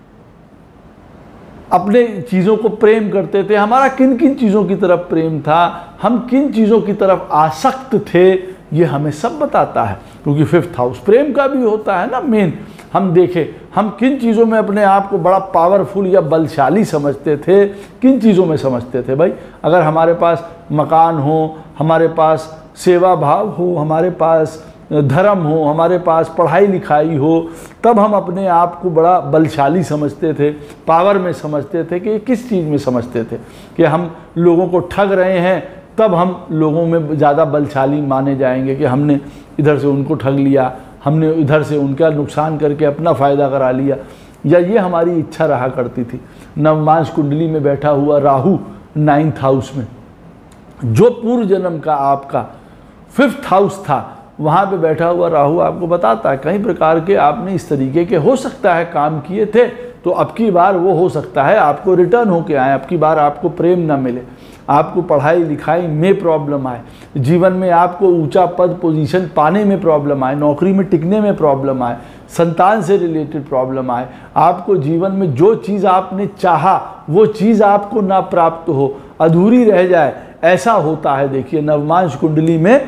अपने चीज़ों को प्रेम करते थे, हमारा किन किन चीज़ों की तरफ प्रेम था, हम किन चीज़ों की तरफ आसक्त थे, ये हमें सब बताता है। क्योंकि 5th हाउस प्रेम का भी होता है ना मेन। हम देखें हम किन चीज़ों में अपने आप को बड़ा पावरफुल या बलशाली समझते थे, किन चीज़ों में समझते थे भाई। अगर हमारे पास मकान हो, हमारे पास सेवा भाव हो, हमारे पास धर्म हो, हमारे पास पढ़ाई लिखाई हो, तब हम अपने आप को बड़ा बलशाली समझते थे, पावर में समझते थे। कि किस चीज़ में समझते थे कि हम लोगों को ठग रहे हैं, तब हम लोगों में ज़्यादा बलशाली माने जाएंगे कि हमने इधर से उनको ठग लिया, हमने इधर से उनका नुकसान करके अपना फ़ायदा करा लिया, या ये हमारी इच्छा रहा करती थी। नवमांश कुंडली में बैठा हुआ राहु 9th हाउस में, जो पूर्व जन्म का आपका 5th हाउस था, वहाँ पे बैठा हुआ राहु आपको बताता है कई प्रकार के आपने इस तरीके के हो सकता है काम किए थे, तो अब की बार वो हो सकता है आपको रिटर्न होके आए, अब की बार आपको प्रेम ना मिले, आपको पढ़ाई लिखाई में प्रॉब्लम आए, जीवन में आपको ऊंचा पद पोजीशन पाने में प्रॉब्लम आए, नौकरी में टिकने में प्रॉब्लम आए, संतान से रिलेटेड प्रॉब्लम आए, आपको जीवन में जो चीज़ आपने चाहा वो चीज़ आपको ना प्राप्त हो, अधूरी रह जाए, ऐसा होता है। देखिए नवमांश कुंडली में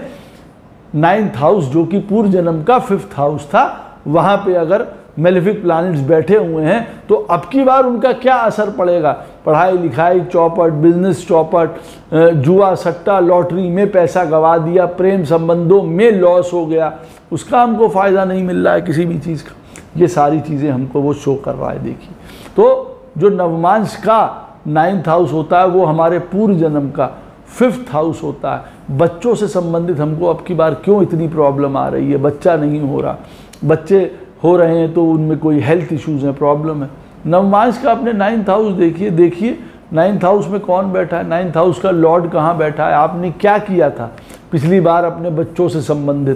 9th हाउस जो कि पूर्व जन्म का 5th हाउस था, वहाँ पे अगर मेलेफिक प्लैनेट्स बैठे हुए हैं तो अब की बार उनका क्या असर पड़ेगा। पढ़ाई लिखाई चौपट, बिजनेस चौपट, जुआ सट्टा लॉटरी में पैसा गवा दिया, प्रेम संबंधों में लॉस हो गया, उसका हमको फ़ायदा नहीं मिल रहा है किसी भी चीज़ का। ये सारी चीज़ें हमको वो शो कर रहा है। देखिए तो जो नवमांश का 9th हाउस होता है वो हमारे पूर्व जन्म का 5th हाउस होता है। बच्चों से संबंधित हमको अब की बार क्यों इतनी प्रॉब्लम आ रही है, बच्चा नहीं हो रहा, बच्चे हो रहे हैं तो उनमें कोई हेल्थ इश्यूज़ हैं, प्रॉब्लम है। नवमांश का अपने 9th हाउस देखिए 9th हाउस में कौन बैठा है, 9th हाउस का लॉर्ड कहाँ बैठा है, आपने क्या किया था पिछली बार अपने बच्चों से संबंधित,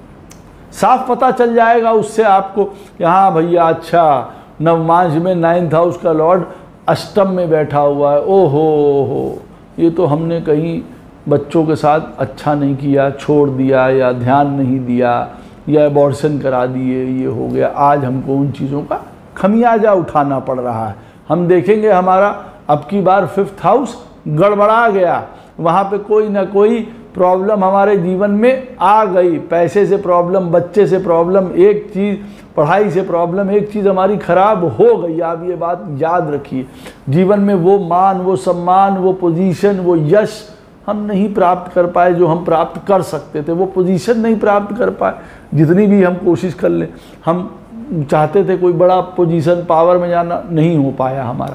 साफ पता चल जाएगा उससे आपको कि हाँ भैया अच्छा नवमांश में 9th हाउस का लॉर्ड अष्टम में बैठा हुआ है, ओहो ये तो हमने कहीं बच्चों के साथ अच्छा नहीं किया, छोड़ दिया या ध्यान नहीं दिया या अबॉर्शन करा दिए, ये हो गया, आज हमको उन चीज़ों का खमियाजा उठाना पड़ रहा है। हम देखेंगे हमारा अब की बार 5th हाउस गड़बड़ा गया, वहाँ पे कोई ना कोई प्रॉब्लम हमारे जीवन में आ गई, पैसे से प्रॉब्लम, बच्चे से प्रॉब्लम, एक चीज़ पढ़ाई से प्रॉब्लम, एक चीज़ हमारी ख़राब हो गई। आप ये बात याद रखिए, जीवन में वो मान, वो सम्मान, वो पोजीशन, वो यश हम नहीं प्राप्त कर पाए जो हम प्राप्त कर सकते थे, वो पोजीशन नहीं प्राप्त कर पाए, जितनी भी हम कोशिश कर लें। हम चाहते थे कोई बड़ा पोजीशन पावर में जाना, नहीं हो पाया हमारा।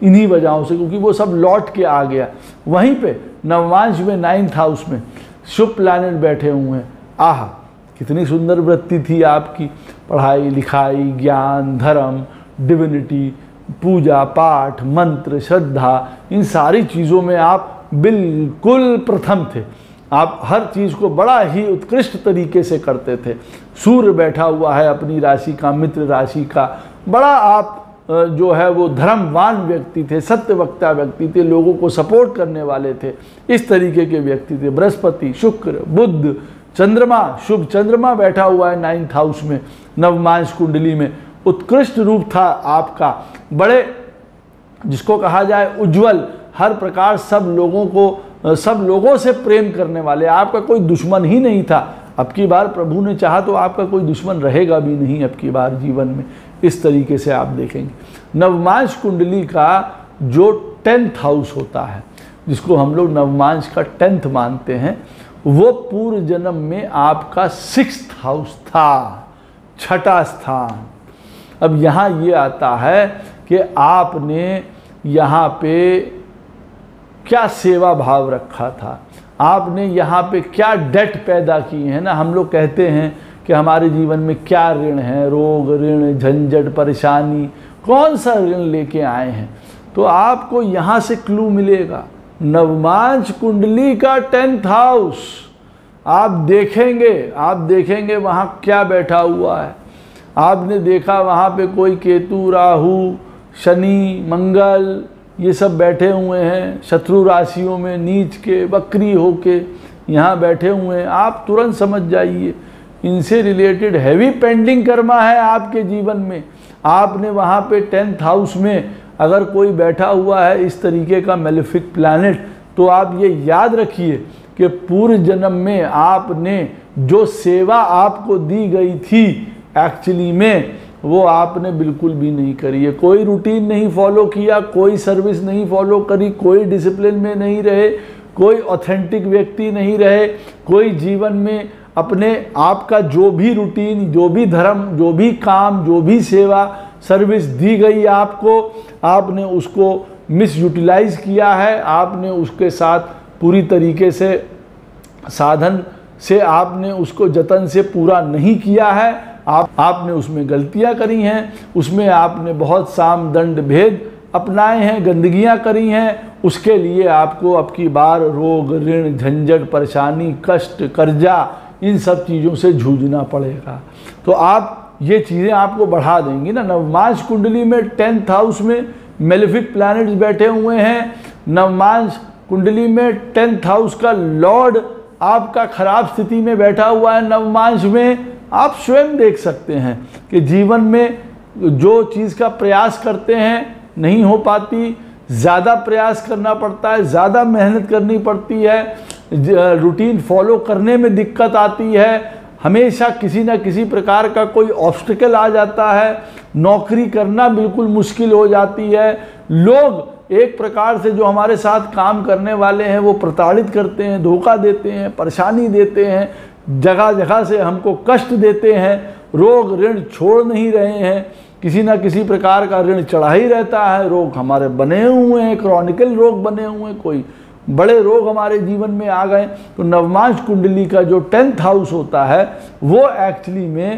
इन्हीं वजहों से, क्योंकि वो सब लौट के आ गया। वहीं पे नवमांश में 9th हाउस में शुभ प्लैनेट बैठे हुए हैं। आह, कितनी सुंदर वृत्ति थी आपकी, पढ़ाई लिखाई, ज्ञान, धर्म, डिविनिटी, पूजा पाठ, मंत्र, श्रद्धा, इन सारी चीज़ों में आप बिल्कुल प्रथम थे। आप हर चीज़ को बड़ा ही उत्कृष्ट तरीके से करते थे। सूर्य बैठा हुआ है अपनी राशि का, मित्र राशि का, बड़ा आप जो है वो धर्मवान व्यक्ति थे, सत्यवक्ता व्यक्ति थे, लोगों को सपोर्ट करने वाले थे, इस तरीके के व्यक्ति थे। बृहस्पति, शुक्र, बुध, चंद्रमा, शुभ चंद्रमा बैठा हुआ है 9th हाउस में नवमांश कुंडली में। उत्कृष्ट रूप था आपका, बड़े जिसको कहा जाए उज्जवल, हर प्रकार सब लोगों से प्रेम करने वाले, आपका कोई दुश्मन ही नहीं था। अब की बार प्रभु ने चाहा तो आपका कोई दुश्मन रहेगा भी नहीं अब की बार जीवन में, इस तरीके से आप देखेंगे। नवमांश कुंडली का जो 10th हाउस होता है, जिसको हम लोग नवमांश का 10th मानते हैं, वो पूर्व जन्म में आपका 6th हाउस था, छठा स्थान। अब यहाँ ये आता है कि आपने यहाँ पे क्या सेवा भाव रखा था, आपने यहाँ पे क्या डेट पैदा की है ना। हम लोग कहते हैं कि हमारे जीवन में क्या ऋण है, रोग, ऋण, झंझट, परेशानी, कौन सा ऋण लेके आए हैं, तो आपको यहाँ से क्लू मिलेगा। नवमांश कुंडली का 10th हाउस आप देखेंगे वहाँ क्या बैठा हुआ है। आपने देखा वहाँ पे कोई केतु, राहु, शनि, मंगल, ये सब बैठे हुए हैं शत्रु राशियों में, नीच के, वक्री होके यहाँ बैठे हुए हैं। आप तुरंत समझ जाइए इनसे रिलेटेड हैवी पेंडिंग कर्मा है आपके जीवन में। आपने वहाँ पे 10th हाउस में अगर कोई बैठा हुआ है इस तरीके का मेलेफिक प्लैनेट, तो आप ये याद रखिए कि पूर्व जन्म में आपने जो सेवा आपको दी गई थी एक्चुअली में वो आपने बिल्कुल भी नहीं करी है। कोई रूटीन नहीं फॉलो किया, कोई सर्विस नहीं फॉलो करी, कोई डिसिप्लिन में नहीं रहे, कोई ऑथेंटिक व्यक्ति नहीं रहे, कोई जीवन में अपने आप का जो भी रूटीन, जो भी धर्म, जो भी काम, जो भी सेवा सर्विस दी गई आपको, आपने उसको मिस यूटिलाइज किया है। आपने उसके साथ पूरी तरीके से साधन से आपने उसको जतन से पूरा नहीं किया है। आपने उसमें गलतियां करी हैं, उसमें आपने बहुत साम दंड भेद अपनाए हैं, गंदगियां करी हैं। उसके लिए आपको अब की बार रोग, ऋण, झंझट, परेशानी, कष्ट, कर्जा, इन सब चीज़ों से जूझना पड़ेगा। तो आप ये चीज़ें आपको बढ़ा देंगी ना। नवमांश कुंडली में 10th हाउस में मेलेफिक प्लैनेट्स बैठे हुए हैं। नवमांश कुंडली में 10th हाउस का लॉर्ड आपका खराब स्थिति में बैठा हुआ है नवमांश में। आप स्वयं देख सकते हैं कि जीवन में जो चीज़ का प्रयास करते हैं नहीं हो पाती, ज़्यादा प्रयास करना पड़ता है, ज़्यादा मेहनत करनी पड़ती है, रूटीन फॉलो करने में दिक्कत आती है, हमेशा किसी न किसी प्रकार का कोई ऑब्स्टिकल आ जाता है, नौकरी करना बिल्कुल मुश्किल हो जाती है। लोग एक प्रकार से जो हमारे साथ काम करने वाले हैं वो प्रताड़ित करते हैं, धोखा देते हैं, परेशानी देते हैं, जगह जगह से हमको कष्ट देते हैं, रोग ऋण छोड़ नहीं रहे हैं, किसी ना किसी प्रकार का ऋण चढ़ा ही रहता है, रोग हमारे बने हुए हैं, क्रॉनिकल रोग बने हुए हैं, कोई बड़े रोग हमारे जीवन में आ गए। तो नवमांश कुंडली का जो 10th हाउस होता है वो एक्चुअली में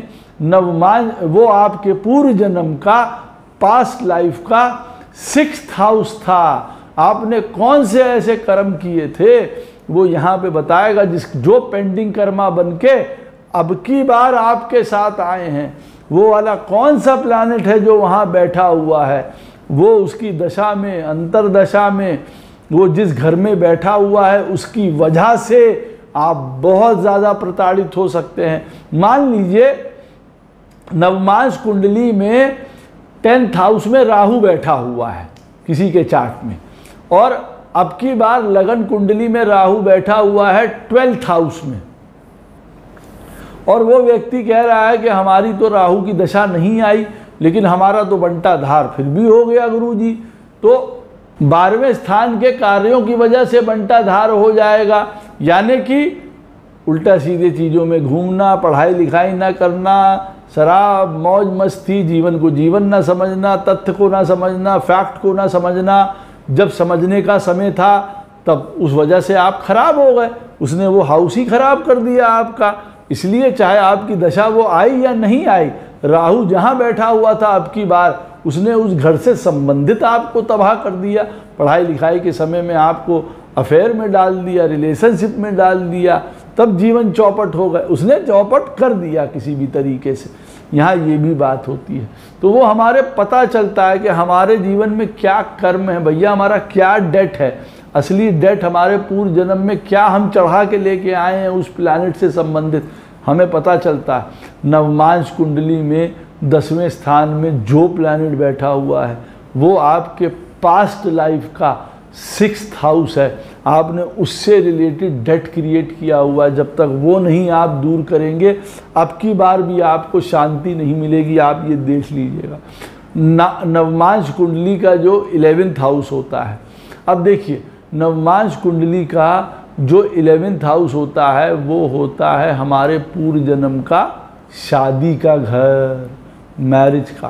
वो आपके पूर्व जन्म का पास्ट लाइफ का 6th हाउस था। आपने कौन से ऐसे कर्म किए थे वो यहाँ पे बताएगा, जो पेंडिंग कर्मा बन के अब की बार आपके साथ आए हैं। वो वाला कौन सा प्लैनेट है जो वहाँ बैठा हुआ है, वो उसकी दशा में, अंतरदशा में, वो जिस घर में बैठा हुआ है उसकी वजह से आप बहुत ज़्यादा प्रताड़ित हो सकते हैं। मान लीजिए नवमांश कुंडली में 10th हाउस में राहु बैठा हुआ है किसी के चार्ट में, और अब की बार लगन कुंडली में राहु बैठा हुआ है 12th हाउस में, और वो व्यक्ति कह रहा है कि हमारी तो राहु की दशा नहीं आई, लेकिन हमारा तो बंटा धार फिर भी हो गया गुरुजी। तो 12वें स्थान के कार्यों की वजह से बंटा धार हो जाएगा, यानी कि उल्टा सीधे चीज़ों में घूमना, पढ़ाई लिखाई ना करना, शराब, मौज मस्ती, जीवन को जीवन ना समझना, तथ्य को ना समझना, फैक्ट को ना समझना। जब समझने का समय था तब उस वजह से आप खराब हो गए, उसने वो हाउस ही खराब कर दिया आपका। इसलिए चाहे आपकी दशा वो आई या नहीं आई, राहु जहाँ बैठा हुआ था अब की बार उसने उस घर से संबंधित आपको तबाह कर दिया। पढ़ाई लिखाई के समय में आपको अफेयर में डाल दिया, रिलेशनशिप में डाल दिया, तब जीवन चौपट हो गए। उसने चौपट कर दिया किसी भी तरीके से। यहाँ ये भी बात होती है। तो वो हमारे पता चलता है कि हमारे जीवन में क्या कर्म है भैया, हमारा क्या डेट है, असली डेट हमारे पूर्व जन्म में क्या हम चढ़ा के लेके आए हैं उस प्लैनेट से संबंधित हमें पता चलता है। नवमांश कुंडली में 10वें स्थान में जो प्लैनेट बैठा हुआ है वो आपके पास्ट लाइफ का 6th हाउस है। आपने उससे रिलेटेड डेट क्रिएट किया हुआ है। जब तक वो नहीं आप दूर करेंगे, अब की बार भी आपको शांति नहीं मिलेगी। आप ये देख लीजिएगा। नवमांश कुंडली का जो 11th हाउस होता है, अब देखिए नवमांश कुंडली का जो 11th हाउस होता है वो होता है हमारे पूर्व जन्म का शादी का घर, मैरिज का।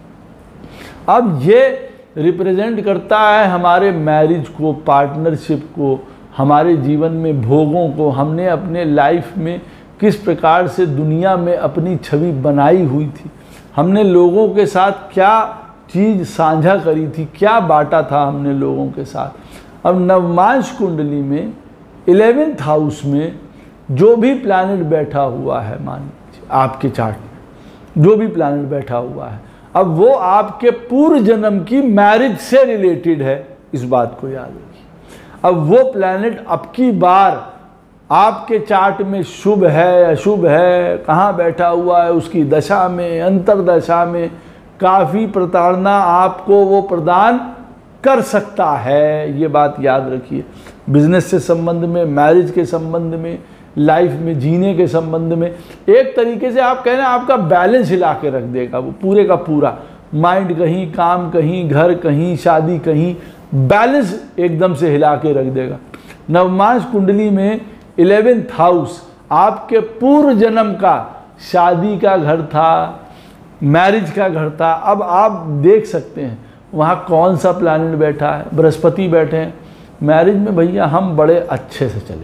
अब ये रिप्रेजेंट करता है हमारे मैरिज को, पार्टनरशिप को, हमारे जीवन में भोगों को। हमने अपने लाइफ में किस प्रकार से दुनिया में अपनी छवि बनाई हुई थी, हमने लोगों के साथ क्या चीज़ साझा करी थी, क्या बांटा था हमने लोगों के साथ। अब नवमांश कुंडली में 11th हाउस में जो भी प्लैनेट बैठा हुआ है, मान लीजिए आपके चार्ट में जो भी प्लैनेट बैठा हुआ है, अब वो आपके पूर्व जन्म की मैरिज से रिलेटेड है। इस बात को याद रखिए। अब वो प्लैनेट अब की बार आपके चार्ट में शुभ है अशुभ है, कहाँ बैठा हुआ है, उसकी दशा में, अंतरदशा में काफ़ी प्रताड़ना आपको वो प्रदान कर सकता है। ये बात याद रखिए। बिजनेस से संबंध में, मैरिज के संबंध में, लाइफ में जीने के संबंध में एक तरीके से आप कहना आपका बैलेंस हिला के रख देगा वो पूरे का पूरा। माइंड कहीं, काम कहीं, घर कहीं, शादी कहीं, बैलेंस एकदम से हिला के रख देगा। नवमांश कुंडली में 11th हाउस आपके पूर्व जन्म का शादी का घर था, मैरिज का घर था। अब आप देख सकते हैं वहाँ कौन सा प्लैनेट बैठा है, बृहस्पति बैठे हैं। मैरिज में भैया हम बड़े अच्छे से चले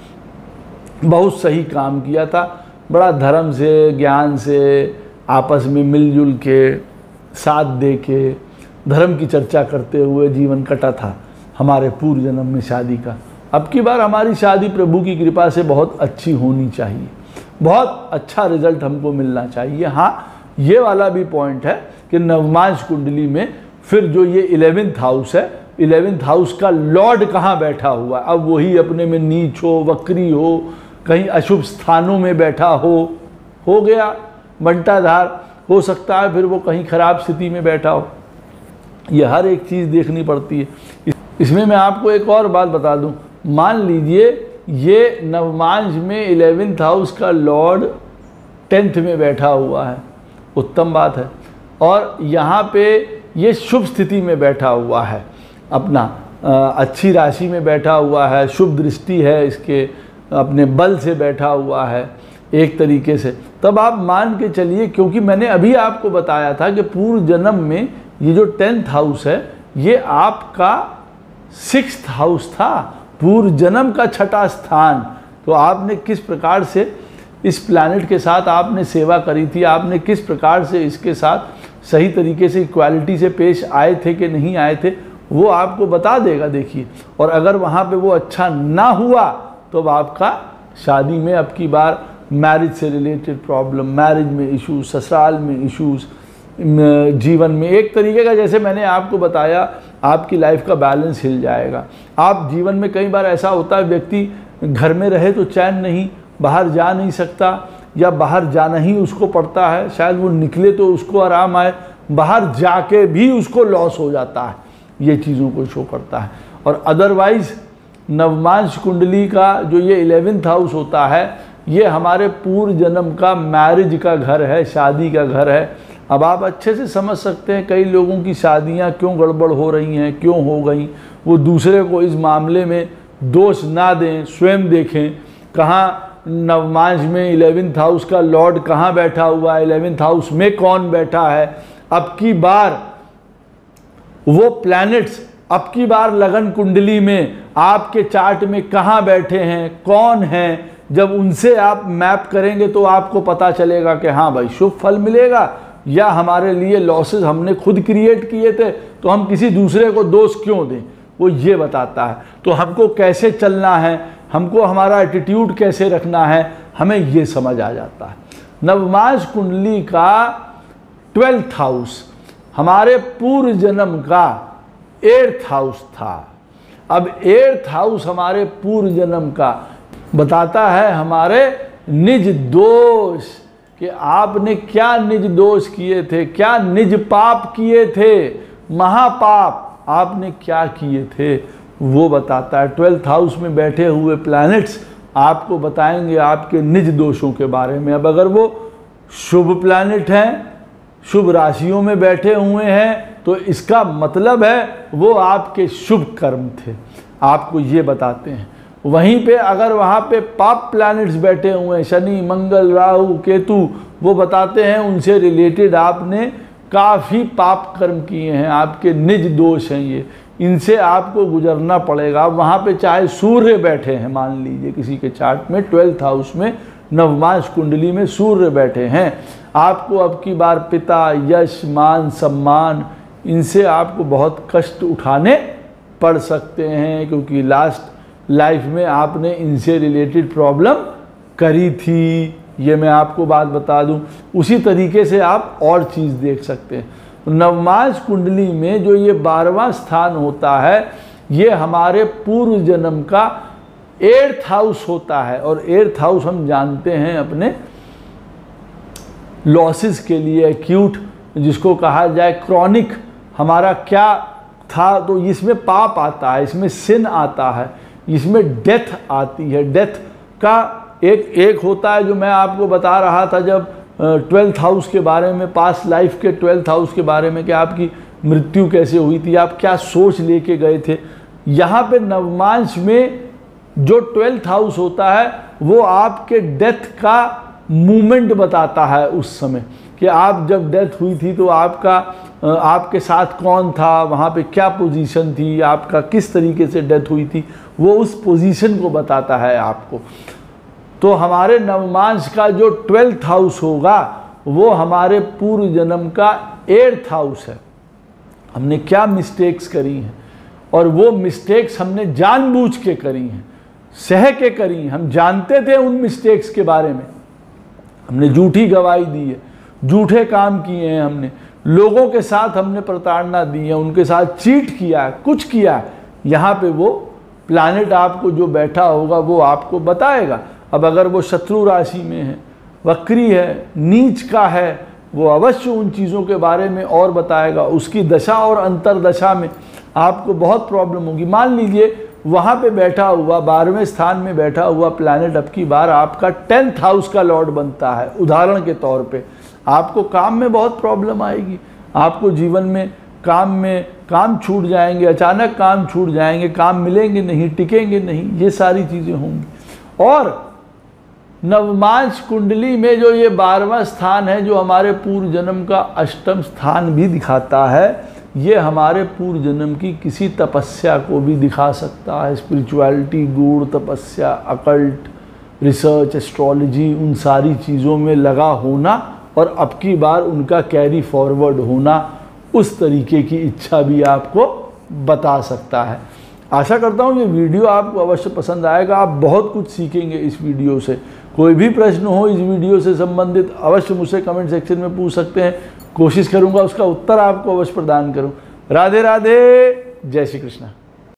थे, बहुत सही काम किया था, बड़ा धर्म से, ज्ञान से, आपस में मिलजुल के, साथ दे के, धर्म की चर्चा करते हुए जीवन कटा था हमारे पूर्व जन्म में शादी का। अब की बार हमारी शादी प्रभु की कृपा से बहुत अच्छी होनी चाहिए, बहुत अच्छा रिजल्ट हमको मिलना चाहिए। हाँ, ये वाला भी पॉइंट है कि नवमांश कुंडली में फिर जो ये 11th हाउस है, 11th हाउस का लॉर्ड कहाँ बैठा हुआ है। अब वही अपने में नीच हो, वक्री हो, कहीं अशुभ स्थानों में बैठा हो गया बंटाधार, हो सकता है फिर वो कहीं खराब स्थिति में बैठा हो। ये हर एक चीज़ देखनी पड़ती है। इसमें मैं आपको एक और बात बता दूं, मान लीजिए ये नवमांश में 11th हाउस का लॉर्ड 10th में बैठा हुआ है, उत्तम बात है। और यहाँ पे ये शुभ स्थिति में बैठा हुआ है, अपना अच्छी राशि में बैठा हुआ है, शुभ दृष्टि है इसके, अपने बल से बैठा हुआ है एक तरीके से। तब आप मान के चलिए, क्योंकि मैंने अभी आपको बताया था कि पूर्व जन्म में ये जो 10th हाउस है ये आपका 6th हाउस था, पूर्व जन्म का 6ठा स्थान। तो आपने किस प्रकार से इस प्लैनेट के साथ आपने सेवा करी थी, आपने किस प्रकार से इसके साथ सही तरीके से इक्वालिटी से पेश आए थे कि नहीं आए थे, वो आपको बता देगा। देखिए, और अगर वहाँ पे वो अच्छा ना हुआ तो आपका शादी में अब की बार मैरिज से रिलेटेड प्रॉब्लम, मैरिज में इश्यूज, ससुराल में इश्यूज, जीवन में एक तरीके का, जैसे मैंने आपको बताया, आपकी लाइफ का बैलेंस हिल जाएगा। आप जीवन में कई बार ऐसा होता है व्यक्ति घर में रहे तो चैन नहीं, बाहर जा नहीं सकता, या बाहर जाना ही उसको पड़ता है, शायद वो निकले तो उसको आराम आए, बाहर जाके भी उसको लॉस हो जाता है। ये चीज़ों को शो करता है। और अदरवाइज नवमांश कुंडली का जो ये 11th हाउस होता है, ये हमारे पूर्व जन्म का मैरिज का घर है, शादी का घर है। अब आप अच्छे से समझ सकते हैं कई लोगों की शादियां क्यों गड़बड़ हो रही हैं, क्यों हो गई। वो दूसरे को इस मामले में दोष ना दें, स्वयं देखें कहाँ नवमांश में 11th हाउस का लॉर्ड कहाँ बैठा हुआ है, 11th हाउस में कौन बैठा है, अब की बार वो प्लैनेट्स अब की बार लगन कुंडली में आपके चार्ट में कहाँ बैठे हैं, कौन हैं, जब उनसे आप मैप करेंगे तो आपको पता चलेगा कि हाँ भाई शुभ फल मिलेगा या हमारे लिए लॉसेस हमने खुद क्रिएट किए थे, तो हम किसी दूसरे को दोष क्यों दें, वो ये बताता है। तो हमको कैसे चलना है, हमको हमारा एटीट्यूड कैसे रखना है, हमें ये समझ आ जाता है। नवमांश कुंडली का 12th हाउस हमारे पूर्व जन्म का 8th हाउस था। अब 8th हाउस हमारे पूर्व जन्म का बताता है हमारे निज दोष, कि आपने क्या निज दोष किए थे, क्या निज पाप किए थे, महापाप आपने क्या किए थे, वो बताता है। 12th हाउस में बैठे हुए प्लैनेट्स आपको बताएंगे आपके निज दोषों के बारे में। अब अगर वो शुभ प्लैनेट हैं, शुभ राशियों में बैठे हुए हैं, तो इसका मतलब है वो आपके शुभ कर्म थे, आपको ये बताते हैं। वहीं पे अगर वहाँ पे पाप प्लैनेट्स बैठे हुए हैं, शनि, मंगल, राहु, केतु, वो बताते हैं उनसे रिलेटेड आपने काफ़ी पाप कर्म किए हैं, आपके निज दोष हैं ये, इनसे आपको गुजरना पड़ेगा। वहाँ पे चाहे सूर्य बैठे हैं, मान लीजिए किसी के चार्ट में 12th हाउस में नवमांश कुंडली में सूर्य बैठे हैं, आपको अब की बार पिता, यश, मान, सम्मान, इनसे आपको बहुत कष्ट उठाने पड़ सकते हैं, क्योंकि लास्ट लाइफ में आपने इनसे रिलेटेड प्रॉब्लम करी थी। ये मैं आपको बात बता दूं। उसी तरीके से आप और चीज़ देख सकते हैं। नवमांश कुंडली में जो ये 12वां स्थान होता है, ये हमारे पूर्व जन्म का 8th हाउस होता है। और 8th हाउस हम जानते हैं अपने लॉसेस के लिए, एक्यूट जिसको कहा जाए क्रॉनिक, हमारा क्या था, तो इसमें पाप आता है, इसमें सिन आता है, इसमें डेथ आती है। डेथ का एक होता है जो मैं आपको बता रहा था जब 12th हाउस के बारे में, पास्ट लाइफ के 12th हाउस के बारे में, कि आपकी मृत्यु कैसे हुई थी, आप क्या सोच लेके गए थे। यहाँ पे नवमांश में जो 12th हाउस होता है वो आपके डेथ का मूवमेंट बताता है उस समय, कि आप जब डेथ हुई थी तो आपके साथ कौन था, वहाँ पे क्या पोजीशन थी, आपका किस तरीके से डेथ हुई थी, वो उस पोजीशन को बताता है आपको। तो हमारे नवमांश का जो 12th हाउस होगा वो हमारे पूर्व जन्म का 8th हाउस है। हमने क्या मिस्टेक्स करी हैं, और वो मिस्टेक्स हमने जानबूझ के करी हैं, सह के करी हैं। हम जानते थे उन मिस्टेक्स के बारे में, हमने झूठी गवाही दी है, झूठे काम किए हैं, हमने लोगों के साथ हमने प्रताड़ना दी है, उनके साथ चीट किया है, कुछ किया है। यहाँ पे वो प्लैनेट आपको जो बैठा होगा वो आपको बताएगा। अब अगर वो शत्रु राशि में है, वक्री है, नीच का है, वो अवश्य उन चीज़ों के बारे में और बताएगा। उसकी दशा और अंतरदशा में आपको बहुत प्रॉब्लम होगी। मान लीजिए वहाँ पे बैठा हुआ 12वें स्थान में बैठा हुआ प्लैनेट अब की बार आपका 10th हाउस का लॉर्ड बनता है, उदाहरण के तौर पे आपको काम में बहुत प्रॉब्लम आएगी, आपको जीवन में काम छूट जाएंगे, अचानक काम छूट जाएंगे, काम मिलेंगे नहीं, टिकेंगे नहीं, ये सारी चीज़ें होंगी। और नवमांश कुंडली में जो ये 12वां स्थान है, जो हमारे पूर्व जन्म का 8म स्थान भी दिखाता है, ये हमारे पूर्व जन्म की किसी तपस्या को भी दिखा सकता है। स्पिरिचुअलिटी, गूढ़ तपस्या, अकल्ट, रिसर्च, एस्ट्रोलॉजी, उन सारी चीज़ों में लगा होना और अब की बार उनका कैरी फॉरवर्ड होना, उस तरीके की इच्छा भी आपको बता सकता है। आशा करता हूँ ये वीडियो आपको अवश्य पसंद आएगा, आप बहुत कुछ सीखेंगे इस वीडियो से। कोई भी प्रश्न हो इस वीडियो से संबंधित अवश्य मुझसे कमेंट सेक्शन में पूछ सकते हैं, कोशिश करूँगा उसका उत्तर आपको अवश्य प्रदान करूँ। राधे राधे, जय श्री कृष्ण।